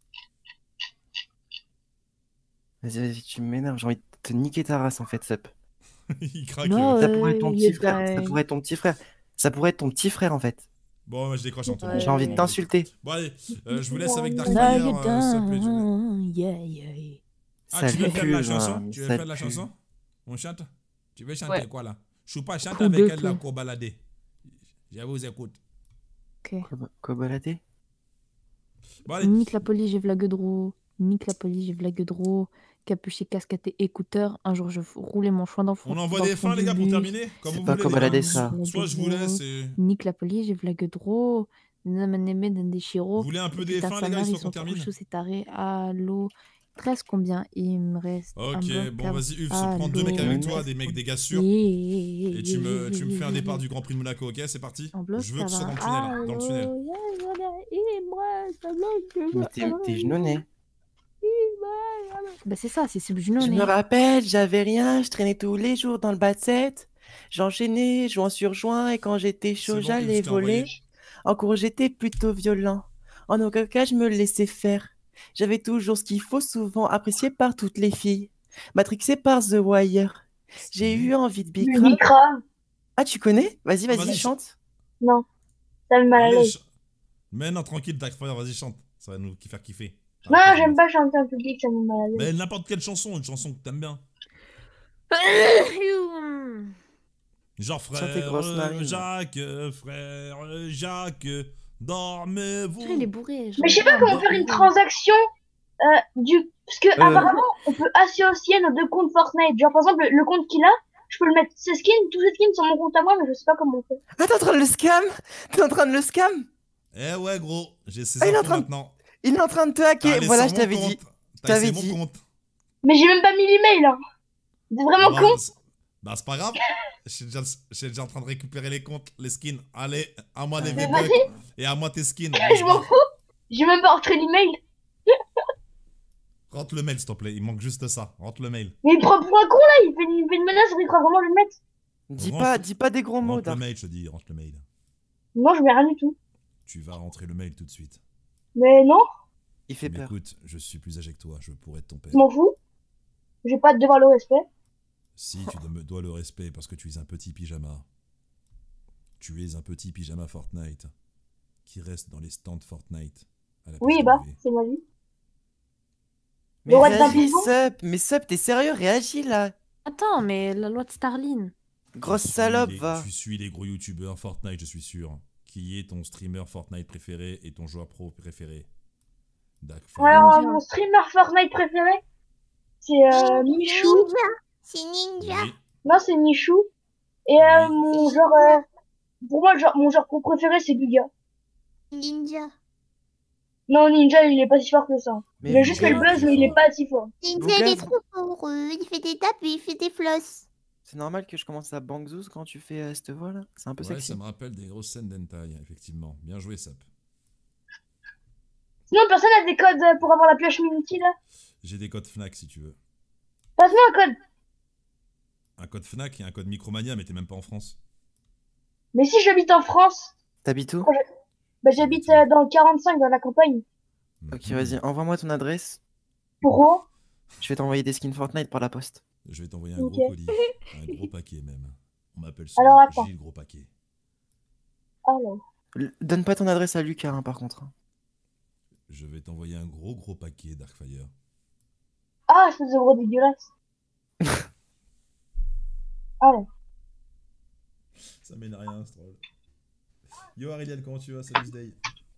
S4: Vas-y, vas-y, tu m'énerves. J'ai envie de te niquer ta race en fait, Seb.
S1: Il craque.
S3: Non,
S1: euh.
S4: Ça pourrait être ton
S3: Euh,
S4: petit
S3: y a
S4: frère.
S3: pas-
S4: Ça pourrait être ton petit frère. Ça pourrait être ton petit frère en fait.
S1: Bon, moi, je décroche en tout
S3: Ouais.
S4: J'ai envie de t'insulter.
S1: Bon, allez, euh, je vous laisse avec
S3: Là,
S1: Darkfire.
S3: je
S1: Euh, s'il te plaît, je vous laisse.
S3: donne. Yeah, yeah.
S1: Ah,
S4: Sale
S1: tu veux faire de la
S4: cul,
S1: chanson?
S4: hein,
S1: Tu veux
S4: sale
S1: faire de la
S4: cul.
S1: chanson? On chante? Tu veux chanter
S3: Ouais.
S1: quoi là? Choupa, chante
S3: Coup
S1: avec
S3: de
S1: elle là,
S3: queue.
S1: qu'on balader. Je vous écoute.
S3: Ok.
S4: Quoi, quoi balader?
S1: Bon, allez.
S3: Nique la police, j'ai vlague drôle. Nique la police, j'ai vlague drôle. Capuché, casquette et écouteur. Un jour, je f- roulais mon choix dans le fond.
S1: On envoie
S3: dans
S1: des
S3: le fond
S1: fins, les
S3: du
S1: gars, pour
S3: bus.
S1: terminer. Comme
S4: C'est
S1: vous
S4: pas
S1: voulez,
S4: quoi
S1: les gars.
S4: balader,
S1: So-
S4: ça.
S1: Soit je vous laisse et.
S3: Nique la police, j'ai vlague drôle. Nameneme d'un des chiro.
S1: Vous voulez un peu des
S3: Putain,
S1: fins,
S3: sa
S1: les gars,
S3: mère, ils
S1: histoire qu'on
S3: sont
S1: termine?
S3: trop chauds, c'est taré. Allô. treize combien? Il me reste un
S1: Ok,
S3: bloc
S1: bon,
S3: à-
S1: vas-y, Uf, se prends deux
S3: Allô.
S1: mecs avec
S4: Allô.
S1: toi, des mecs, des gars sûrs.
S3: Yeah,
S1: Et tu me, tu me fais un
S3: yeah,
S1: départ
S3: yeah.
S1: du Grand Prix de Monaco, ok? C'est parti?
S3: En bloc,
S1: Je veux
S3: ça
S1: que ce soit
S3: va.
S1: dans le tunnel, hein, dans le tunnel.
S3: Allô, yeah, yeah, yeah, il me reste un bloc de-
S4: Mais t'es t'es genonné.
S3: Bah c'est ça, c'est ce
S4: Je me
S3: genou.
S4: rappelle, j'avais rien, je traînais tous les jours dans le bas de set. J'enchaînais, joint sur joint, et quand j'étais
S1: C'est
S4: chaud,
S1: bon, Yves,
S4: j'allais
S1: je t'ai envoyé.
S4: voler. En cours, j'étais plutôt violent. En aucun cas, je me laissais faire. J'avais toujours ce qu'il faut, souvent apprécié par toutes les filles. Matrixé par The Wire. J'ai eu envie de
S5: Du
S4: bicrave.
S5: Bicra.
S4: Ah, tu connais? Vas-y,
S1: Ah,
S4: vas-y,
S1: vas-y,
S4: chante.
S5: Non. Ça me mal à
S1: Allez,
S5: l'aise.
S1: ch- Mais non, tranquille, Darkfire, vas-y, chante. Ça va nous faire kiffer.
S5: Non,
S1: Arrête,
S5: j'aime
S1: arrête.
S5: pas chanter en public, ça me mal à l'aise.
S1: Mais n'importe quelle chanson, une chanson que t'aimes bien. Genre
S4: Sur tes
S1: frère
S4: grosses narines.
S1: Jacques, frère Jacques, dormez-vous.
S3: Il est bourré.
S5: Mais je sais pas comment faire une transaction euh, du... Parce que
S4: Euh.
S5: apparemment, on peut associer nos deux comptes Fortnite. Genre, par exemple, le, le compte qu'il a, je peux le mettre ses skins, tous ses skins sur mon compte à moi, mais je sais pas comment on fait.
S4: Ah, t'es en train de le scam? T'es en train de le scam?
S1: Eh ouais, gros, j'ai ces
S4: Ah, il est en
S1: infos
S4: train de-
S1: maintenant.
S4: Il est en train de te hacker.
S1: Allez,
S4: Voilà,
S1: sur
S4: je
S1: mon
S4: t'avais
S1: compte.
S4: dit.
S1: T'as
S4: t'avais
S1: essayé
S4: dit.
S1: mon compte.
S5: Mais j'ai même pas mis l'email, hein. C'est vraiment
S1: Bah,
S5: con.
S1: c'est- Bah, c'est pas grave. Je suis déjà, je suis déjà en train de récupérer les comptes, les skins. Allez, à moi les
S4: Mais
S1: V-Bucks
S5: vas-y.
S1: et à moi tes skins.
S5: Je m'en fous. J'ai même pas rentré l'email.
S1: Rentre le mail, s'il te plaît. Il manque juste ça. Rentre le mail.
S5: Mais il prend pour un con, là. Il fait une, il fait une menace, il croit vraiment le mettre.
S4: Dis
S1: Rentre-
S4: pas, dis pas des gros mots,
S1: Rentre le
S4: Dark.
S1: mail, je te dis. Rentre le mail.
S5: Non, je mets rien du tout.
S1: Tu vas rentrer le mail tout de suite.
S5: Mais non,
S4: Il fait
S1: Mais
S4: peur.
S1: écoute, je suis plus âgé que toi. Je pourrais être ton père.
S5: je m'en fous. J'ai pas de devoir le respect.
S1: Si, tu me dois le respect parce que tu es un petit pyjama. Tu es un petit pyjama Fortnite qui reste dans les stands Fortnite. À la
S5: Oui,
S1: piste
S5: bah,
S1: levée.
S5: c'est ma vie.
S4: Mais
S5: Le roi d'un
S4: réagis,
S5: pison.
S4: Sup. Mais Sup, t'es sérieux? Réagis là.
S3: Attends, mais la loi de Starline.
S4: Grosse
S1: Tu suis
S4: salope,
S1: les-
S4: va.
S1: Tu suis les gros youtubeurs Fortnite, je suis sûr. Qui est ton streamer Fortnite préféré et ton joueur pro préféré? D'accord.
S5: Alors, euh,
S3: Ninja.
S5: mon streamer Fortnite préféré, c'est euh, Michou.
S6: C'est Ninja.
S1: Oui.
S5: Non, c'est Michou. Et euh,
S1: Oui.
S5: mon genre, euh, pour moi, le genre, mon genre pro préféré, c'est Guga.
S6: Ninja.
S5: Non, Ninja, il est pas si fort que ça.
S4: Mais
S5: Il a juste fait le
S4: Bouga,
S5: buzz, mais il est pas si fort.
S6: Ninja, il est
S4: Bouga,
S6: trop fort. euh, Il fait des tapes et il fait des flosses.
S4: c'est normal que je commence à bangzouz quand tu fais euh, cette voix là. C'est un peu
S1: Ouais,
S4: sexy.
S1: ça me rappelle des grosses scènes d'hentai, effectivement. Bien joué, Sap.
S5: Sinon, personne a des codes euh, pour avoir la pioche Minity, là?
S1: J'ai des codes Fnac si tu veux.
S5: Passe-moi un code.
S1: Un code Fnac et un code Micromania, mais t'es même pas en France.
S5: Mais si j'habite en France,
S4: T'habites où?
S5: bah, j'habite euh, dans le quarante-cinq, dans la campagne.
S4: Ok,
S1: Mhm.
S4: vas-y, envoie-moi ton adresse.
S5: Pourquoi?
S4: Je vais t'envoyer des skins Fortnite par la poste.
S1: Je vais t'envoyer un
S5: Ok.
S1: gros colis. Un gros paquet même. On m'appelle ça
S5: Alors, attends.
S1: Gilles Gros Paquet.
S5: Alors.
S4: L- Donne pas ton adresse à Lucas, hein, par contre.
S1: Je vais t'envoyer un gros gros paquet Darkfire.
S5: Ah, espèce de gros dégueulasse. Allez.
S1: Ça mène à rien, c'est drôle. Yo Aurélien, comment tu vas? Salut Day.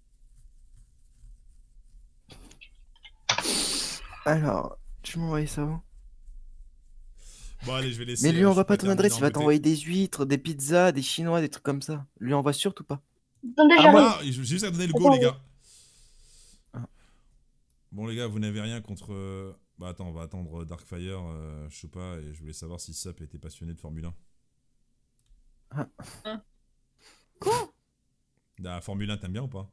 S4: Alors, tu m'envoies ça où?
S1: Bon allez, je vais laisser.
S4: Mais lui
S1: euh,
S4: envoie
S1: je
S4: pas
S1: vais
S4: ton
S1: terminer
S4: adresse, il va
S1: d'embêter.
S4: t'envoyer des huîtres, des pizzas, des chinois, des trucs comme ça. Lui envoie surtout pas.
S5: Attendez,
S1: Ah,
S5: j'arrive.
S1: moi, j'ai juste à donner le go,
S5: Attends.
S1: les gars.
S4: Ah.
S1: Bon, les gars, vous n'avez rien contre. euh, Bah, attends, on va attendre Darkfire, euh, je sais pas, et je voulais savoir si Sup était passionné de Formule un.
S4: Ah.
S3: Quoi?
S1: La Formule un, t'aimes bien ou pas?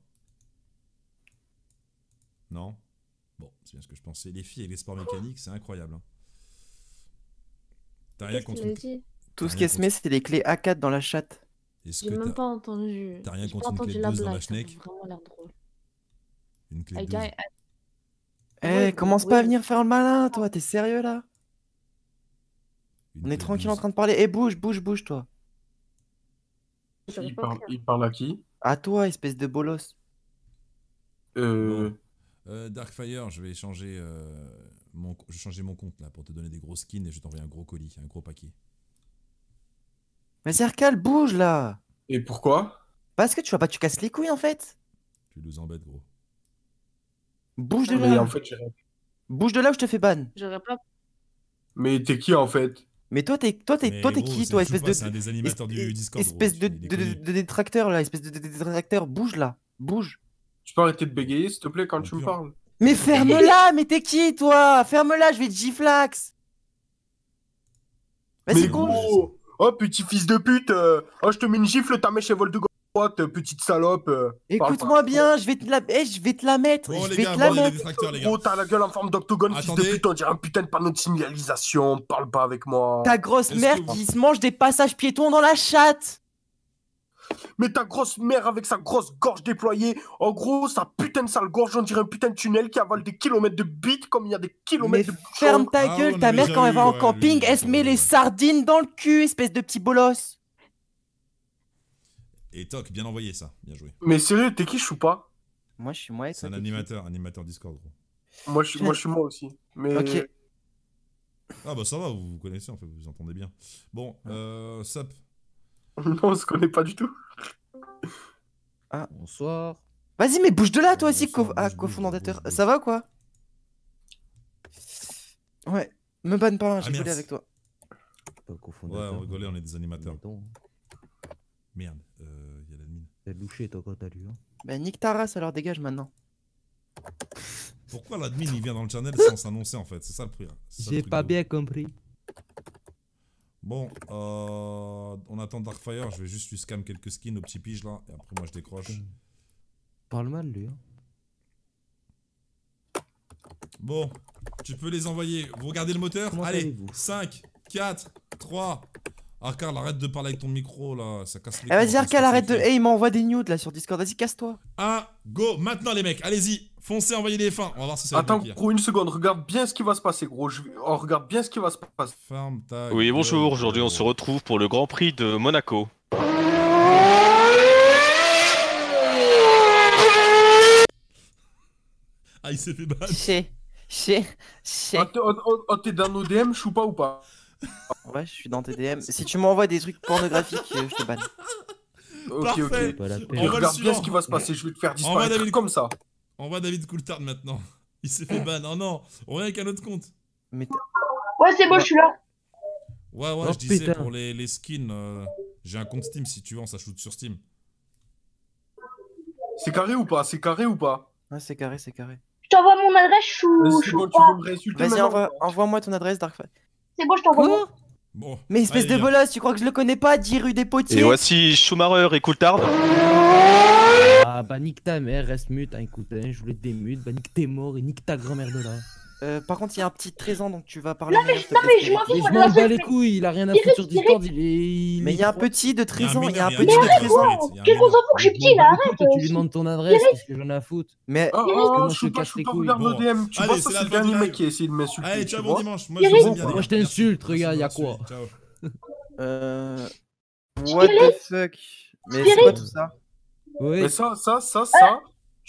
S1: Non? Bon, c'est bien ce que je pensais. Les filles et les sports mécaniques, c'est incroyable. hein. T'as rien
S7: Qu'est-ce
S1: contre
S7: qu'il a
S1: une...
S7: dit?
S4: Tout
S1: T'as
S4: ce
S1: rien
S4: qu'elle se
S1: contre-
S4: met, c'est les clés A quatre dans la chatte.
S1: Est-ce
S7: J'ai
S1: que
S7: même
S1: t'as
S7: pas entendu.
S1: t'as rien
S7: J'ai
S1: contre
S7: pas
S1: une clé
S7: entendu
S1: de
S7: la
S1: douze dans la
S7: blague. Ça a
S1: schneck?
S7: vraiment l'air drôle.
S1: une clé
S3: I
S1: de douze?
S3: got-
S4: Eh,
S7: Ouais,
S4: commence
S7: oui.
S4: pas à venir faire le malin, toi, t'es sérieux là?
S1: Une
S4: On
S1: clé
S4: est
S1: de
S4: tranquille en
S1: douze.
S4: train de parler. Eh, bouge, bouge, bouge, toi.
S7: J'aurais
S8: Il
S7: pas
S8: parle,
S7: pris.
S8: il parle à qui?
S4: À toi, espèce de bolos.
S8: Euh...
S1: Bon. Euh, Darkfire, je vais changer euh, mon, je vais changer mon compte là pour te donner des gros skins et je vais t'envoyer un gros colis, un gros paquet.
S4: Mais Zerkal, bouge là!
S8: Et pourquoi?
S4: Parce que tu vois pas, tu casses les couilles en fait!
S1: Tu nous embêtes, gros.
S4: Bouge de
S8: Mais
S4: là!
S8: en fait, j'ai rien.
S4: Bouge de là ou je te fais ban!
S3: J'aurais pas.
S8: Mais t'es qui en fait?
S4: Mais toi, t'es toi, t'es
S1: Mais
S4: toi, t'es
S1: gros,
S4: qui,
S1: c'est-
S4: toi,
S1: joue
S4: espèce
S1: pas,
S4: de.
S1: c'est un des animateurs du
S4: es-
S1: Discord,
S4: Espèce
S1: gros,
S4: de,
S1: il est
S4: de, de-
S1: connu.
S4: de détracteur là, espèce de, de- de détracteur, bouge là! Bouge!
S8: Tu peux arrêter de bégayer s'il te plaît quand
S1: On
S8: tu me
S1: peut-
S8: parles?
S4: Mais ferme-la! Mais t'es qui, toi? Ferme-la, je vais te giflax! Vas-y,
S8: Mais
S4: bouge!
S8: gros! Oh petit fils de pute! euh, Oh je te mets une gifle, ta mèche elle vole de droite, petite salope! euh, parle
S4: Écoute-moi
S8: pas.
S4: bien, je vais te la, eh, je vais te la mettre!
S1: Bon,
S4: Je
S1: les
S4: vais
S1: gars,
S4: te la
S1: bon, il y a des
S4: mettre!
S1: détracteurs, les gars.
S8: Gros, t'as la gueule en forme d'octogone, fils de
S1: Attendez.
S8: pute, on dirait un putain de panneau de signalisation, parle pas avec moi.
S4: Ta grosse
S1: Est-ce
S4: mère
S1: que vous-
S4: qui se mange des passages piétons dans la chatte!
S8: Mais ta grosse mère avec sa grosse gorge déployée, en gros, sa putain de sale gorge, on dirait un putain de tunnel qui avale des kilomètres de bits comme il y a des
S4: Mais
S8: kilomètres de
S4: ferme ta
S1: Ah
S4: gueule,
S1: ouais,
S4: ta
S1: non, mais
S4: mère
S1: j'ai
S4: quand elle va
S1: eu,
S4: en
S1: ouais,
S4: camping,
S1: lui,
S4: elle se met
S1: ouais,
S4: les
S1: ouais.
S4: sardines dans le cul, espèce de petit bolos.
S1: Et toc, bien envoyé ça, bien joué.
S8: Mais sérieux, t'es qui, je suis pas?
S4: Moi je suis moi et
S1: C'est
S4: toi,
S1: un
S4: t'es qui?
S1: animateur, animateur Discord, gros.
S8: Moi, je suis moi, je suis moi aussi. Mais
S4: Ok.
S1: Ah bah ça va, vous vous connaissez en fait, vous vous entendez bien. Bon, euh, Sup,
S8: non, on se connaît pas du tout.
S9: Bonsoir.
S4: Vas-y, mais bouge de là, toi
S1: Bonsoir,
S4: aussi, co-
S1: bouge,
S4: ah,
S1: bouge,
S4: cofondateur.
S1: bouge, bouge.
S4: Ça va ou quoi? Ouais, me banne pas, hein,
S1: Ah,
S4: j'ai volé
S1: merci.
S4: avec toi.
S9: Pas
S1: ouais,
S9: cofondateur.
S1: on rigolait, on est des animateurs.
S9: Mais donc,
S1: Merde, euh, il y a l'admin.
S9: t'as louché toi quand t'as lu. Hein.
S4: Bah, nique ta race, alors dégage maintenant.
S1: Pourquoi l'admin il vient dans le channel sans s'annoncer en fait? C'est ça le prix. c'est ça le
S9: J'ai
S1: truc
S9: pas
S1: de
S9: bien compris.
S1: Bon, euh, on attend Darkfire, je vais juste lui scam quelques skins au petit pige là, et après moi je décroche.
S9: Parle mal lui. Hein.
S1: Bon, tu peux les envoyer. Vous regardez le moteur?
S9: Comment
S1: Allez,
S9: allez-vous
S1: cinq, quatre, trois. Arcade, arrête de parler avec ton micro là, ça casse les
S4: Eh,
S1: couilles,
S4: vas-y,
S1: on
S4: Arcal,
S1: se
S4: arrête de.
S1: concentre.
S4: Eh, il m'envoie des nudes là sur Discord, vas-y, casse-toi.
S1: Un, go, maintenant les mecs, allez-y, foncez, envoyez les fins, on va voir si ça va
S8: Attends,
S1: bloquer.
S8: gros, une seconde, regarde bien ce qui va se passer, gros. Je... Oh, regarde bien ce qui va se passer.
S1: Ferme ta
S10: Oui,
S1: gueule,
S10: bonjour, aujourd'hui on
S1: gros.
S10: se retrouve pour le Grand Prix de Monaco.
S1: Ah, il s'est fait ban.
S4: Chez. Chez. Chez.
S8: Ah, t'es oh, oh, oh, t'es dans nos D M, je suis pas ou pas?
S4: Ouais, je suis dans tes D M. Si tu m'envoies des trucs pornographiques, euh, je te banne.
S8: Ok,
S1: Parfait.
S8: ok.
S9: Pas la
S1: On
S9: peine.
S1: va le
S8: Regarde bien
S1: suivant.
S8: ce qui va se passer, je vais te faire
S1: Envoie
S8: disparaître
S1: David.
S8: comme ça.
S1: On voit David Coulthard maintenant. Il s'est fait ban. Oh non, on revient avec un autre compte.
S4: Mais t'as-
S5: Ouais, c'est bon, je suis là.
S1: Ouais, ouais,
S9: Oh,
S1: je disais
S9: putain.
S1: pour les, les skins. euh, J'ai un compte Steam si tu veux, on s'ajoute sur Steam.
S8: C'est carré ou pas? C'est carré ou pas?
S4: Ouais, c'est carré, c'est carré.
S5: Je t'envoie mon adresse, je suis.
S8: Vas-y,
S5: je
S8: c'est
S5: suis
S8: bon, tu
S5: pas-
S8: veux me réinsulter
S4: Vas-y,
S8: maintenant?
S4: envoie- envoie-moi ton adresse, Darkfire.
S5: C'est bon, je t'envoie. mon-
S9: Quoi?
S1: Bon.
S4: Mais espèce
S1: allez,
S4: de
S1: viens.
S4: bolos, tu crois que je le connais pas, dix rue des Potiers?
S10: Et voici Schumacher et Coulthard.
S9: Ah bah nique ta mère, reste mute, hein, écoute, hein, je voulais te démute, bah nique tes morts et nique ta grand-mère de là.
S4: Euh, par contre, il y a un petit treize ans, donc tu vas parler.
S5: Non, mais
S4: mieux,
S5: je-
S4: s'il te
S5: non,
S4: plaît,
S5: mais je m'en
S4: Spirit.
S9: Mais
S5: fiche,
S9: je
S5: moi,
S9: m'en
S5: de la
S9: bats les
S5: seule-
S9: couilles, il a rien à
S5: Spirit,
S9: foutre sur
S5: Spirit.
S9: Discord, il est... il
S4: Mais
S9: est
S4: il y a un
S9: trop-
S4: petit de treize ans, il y a un
S1: mineur,
S4: petit
S1: il y
S4: de
S1: a un
S4: treize ans.
S1: mineur. Il y a un
S5: Quel gros
S1: mineur.
S5: enfant que je suis
S9: Je
S5: petit,
S9: m'en
S5: là,
S9: bats les couilles,
S5: arrête.
S9: toi, tu lui
S5: euh,
S9: demandes ton adresse, qu'est-ce que j'en ai à foutre?
S4: Mais
S8: Ah,
S9: Parce que
S8: oh,
S9: moi,
S8: je
S9: je
S8: suis
S9: te
S8: pas,
S9: casse
S8: je suis
S9: les
S8: pas,
S9: couilles.
S8: regarde nos
S1: Bon.
S8: D M. Tu
S1: Allez,
S8: vois,
S1: c'est
S8: ça,
S1: la
S8: c'est le
S1: fin du
S8: dernier
S1: live.
S8: mec qui a essayé de m'insulter.
S1: Allez,
S8: tu
S1: ciao,
S8: vois.
S1: bon dimanche. Moi,
S5: Spirit.
S1: je vous aime bien, les
S9: Moi
S1: gars.
S9: je t'insulte,
S1: Merci.
S9: regarde, y'a
S1: Merci,
S9: quoi?
S1: ciao.
S4: Euh... What the fuck? Mais c'est
S5: Spirit.
S4: quoi tout ça?
S9: Oui.
S8: Mais ça, ça, ça, ça,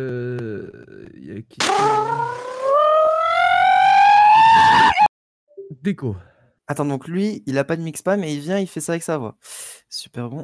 S9: Euh... y a qui... Déco.
S4: Attends, donc lui, il a pas de mixpa, mais il vient, il fait ça avec sa voix. Super bon.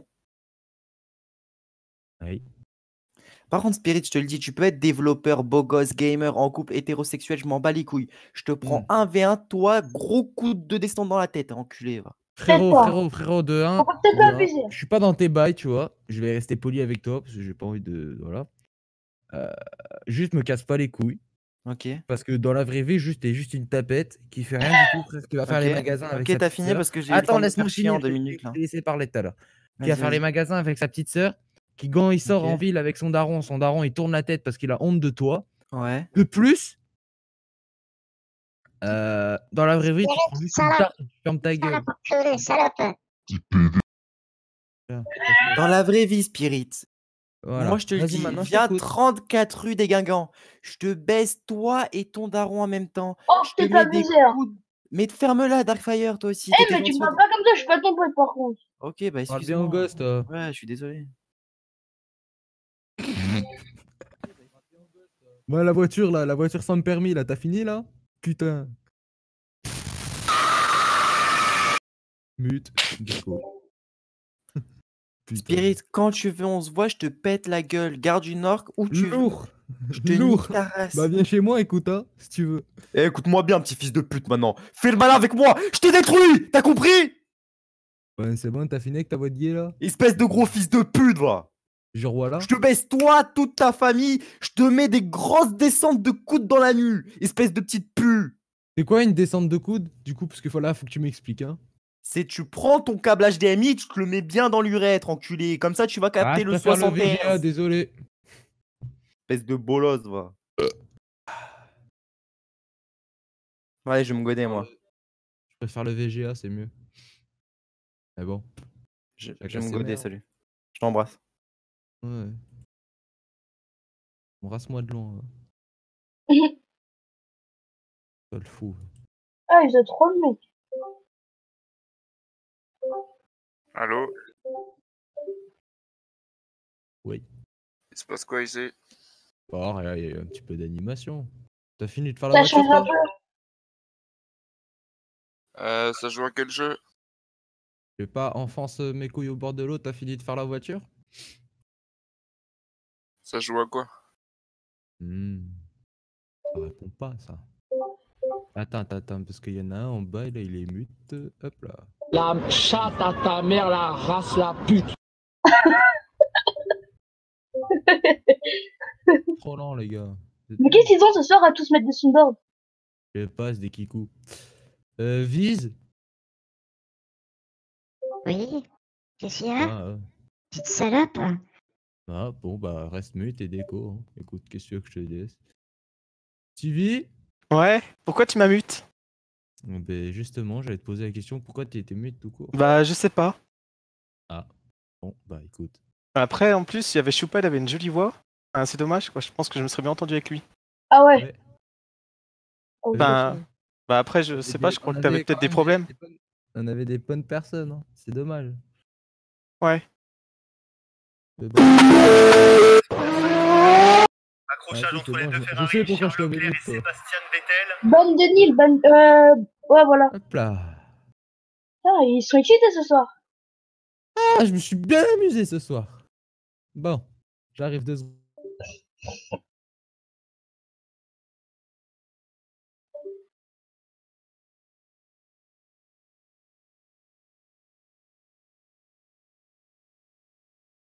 S9: Oui.
S4: Par contre, Spirit, je te le dis, tu peux être développeur, beau gosse, gamer, en couple, hétérosexuel, je m'en bats les couilles. Je te prends
S1: Mm.
S4: un v un, toi, gros coup de destin dans la tête, enculé, va.
S9: Frérot,
S5: pas.
S9: frérot, frérot, de un.
S5: Faut pas- peut-être pas abuser.
S9: Je suis pas dans tes bails, tu vois. Je vais rester poli avec toi parce que j'ai pas envie de. Voilà. Euh, juste me casse pas les couilles.
S4: Ok.
S9: Parce que dans la vraie vie, juste t'es juste une tapette qui fait rien du tout, frère, qui va faire
S4: Ok.
S9: les magasins avec
S4: Ok,
S9: sa
S4: t'as
S9: petite
S4: fini
S9: sœur.
S4: parce que j'ai eu le temps
S9: Attends,
S4: de me
S9: laisse-moi
S4: faire chier en
S9: finir.
S4: deux
S9: je t'ai-
S4: minutes, là.
S9: Je t'ai laissé parler tout à l'heure. Qui va
S4: Vas-y,
S9: faire les
S4: vas-y.
S9: magasins avec sa petite sœur. Qui, quand il sort
S4: Ok.
S9: en ville avec son daron, son daron, il tourne la tête parce qu'il a honte de toi.
S4: Ouais.
S9: De plus, euh, dans la vraie vie, tu prends juste une tarte et tu fermes ta gueule.
S6: Purée, salope.
S4: Dans la vraie vie, Spirit.
S9: Voilà.
S4: Moi, je te le
S9: Vas-y,
S4: dis,
S9: maintenant, je
S4: viens
S9: t'écoute.
S4: trente-quatre rue des Guingamp. Je te baisse toi et ton daron en même temps.
S5: Oh,
S4: Je te
S5: t'es
S4: mets des
S5: abusé, hein.
S4: coups. de- Mais ferme-la, Darkfire, toi aussi.
S5: Eh,
S4: t'étais
S5: mais tu
S4: gentil
S5: parles
S4: au-
S5: pas comme ça, je suis pas ton pote par contre.
S4: Ok, bah
S9: Parle bien
S4: excuse-moi.
S9: au gosse, toi.
S4: Ouais, je suis désolé.
S9: Ouais, la voiture, là, la voiture sans permis, là, t'as fini, là? Putain. Mute. Déco. Putain.
S4: Spirit, quand tu veux, on se voit, je te pète la gueule. Garde du Nord, où tu veux.
S9: Lourd.
S4: Je te
S9: Lourd.
S4: nique ta race.
S9: Bah, viens chez moi, écoute, hein, si tu veux.
S4: Eh, écoute-moi bien, petit fils de pute, maintenant. Fais le malin avec moi. Je te détruis. T'as compris?
S9: Ouais, c'est bon, t'as fini avec ta voix de gay, là?
S4: Espèce de gros fils de pute, va.
S9: Genre, voilà.
S4: Je te baisse toi, toute ta famille. Je te mets des grosses descentes de coude dans la nuit. Espèce de petite pute.
S9: C'est quoi une descente de coude, du coup? Parce que là, faut que tu m'expliques, hein.
S4: C'est tu prends ton câble H D M I, tu te le mets bien dans l'urètre, enculé. Comme ça, tu vas
S9: Ah,
S4: capter
S9: je
S4: le
S9: préfère le
S4: soixante
S9: V G A,
S4: Hz.
S9: désolé.
S4: Espèce de bolos, va. Ouais, je vais me goder, moi.
S9: Je préfère le V G A, c'est mieux. Mais bon.
S4: Je,
S9: Chacun
S4: je vais me
S9: ses
S4: goder,
S9: mères.
S4: salut. Je t'embrasse.
S9: Ouais. Embrasse-moi de loin. Pas le fou.
S5: Ah, ils ont trop de mecs.
S7: Allô?
S9: Oui.
S7: Il se passe quoi ici?
S9: Oh, rien, il y a eu un petit peu d'animation. T'as fini de faire la
S5: Ça
S9: voiture,
S5: change un
S9: toi?
S5: peu.
S7: Euh, ça joue à quel jeu?
S9: Je sais pas, enfonce euh, mes couilles au bord de l'eau, t'as fini de faire la voiture?
S7: Ça joue à quoi?
S9: Hmm. Ça répond pas, ça. Attends, attends, attends, parce qu'il y en a un en bas, et là, il est mute. Hop là.
S11: La chatte à ta mère, la race, la pute.
S9: Trop lent, les gars.
S5: Mais qu'est-ce qu'ils ont ce soir à tous mettre des soundboards?
S9: Je passe des kikous. Euh, Vise?
S6: Oui, qu'est-ce qu'il y a?
S9: Ah, euh,
S6: Petite salope.
S9: ah, bon, bah, reste mute et déco. Hein. Écoute, qu'est-ce que tu veux que je te dise? Tu vis?
S12: Ouais, pourquoi tu m'as mute?
S9: Ben, justement, j'allais te poser la question, pourquoi tu étais mute tout court?
S12: Bah, je sais pas.
S9: Ah, bon, bah, écoute.
S12: Après, en plus, il y avait Choupa, il avait une jolie voix. Ah, c'est dommage, quoi. Je pense que je me serais bien entendu avec lui.
S5: Ah ouais.
S9: Ouais.
S5: Oh,
S12: Ben, bah après, je
S9: On
S12: sais
S9: avait
S12: pas,
S9: des-
S12: je crois
S9: on
S12: que t'avais
S9: avait
S12: peut-être
S9: quand
S12: des
S9: même
S12: problèmes.
S9: des bonnes- On avait des bonnes personnes, hein. C'est dommage.
S12: Ouais.
S9: Mais bon.
S13: Accrochage
S9: Ah,
S13: entre
S9: écoute,
S13: les
S9: c'est
S13: deux
S9: bon, je-
S13: Ferrari,
S9: je sais pourquoi
S13: Charles
S9: je t'avais
S13: Leclerc
S9: mis,
S13: et
S9: toi.
S13: Sébastien Vettel.
S5: Bonne de Nil, bonne. Euh... Ouais, voilà.
S9: Hop là.
S5: Ah, ils sont excités ce soir.
S9: Ah, je me suis bien amusé ce soir. Bon, j'arrive deux secondes.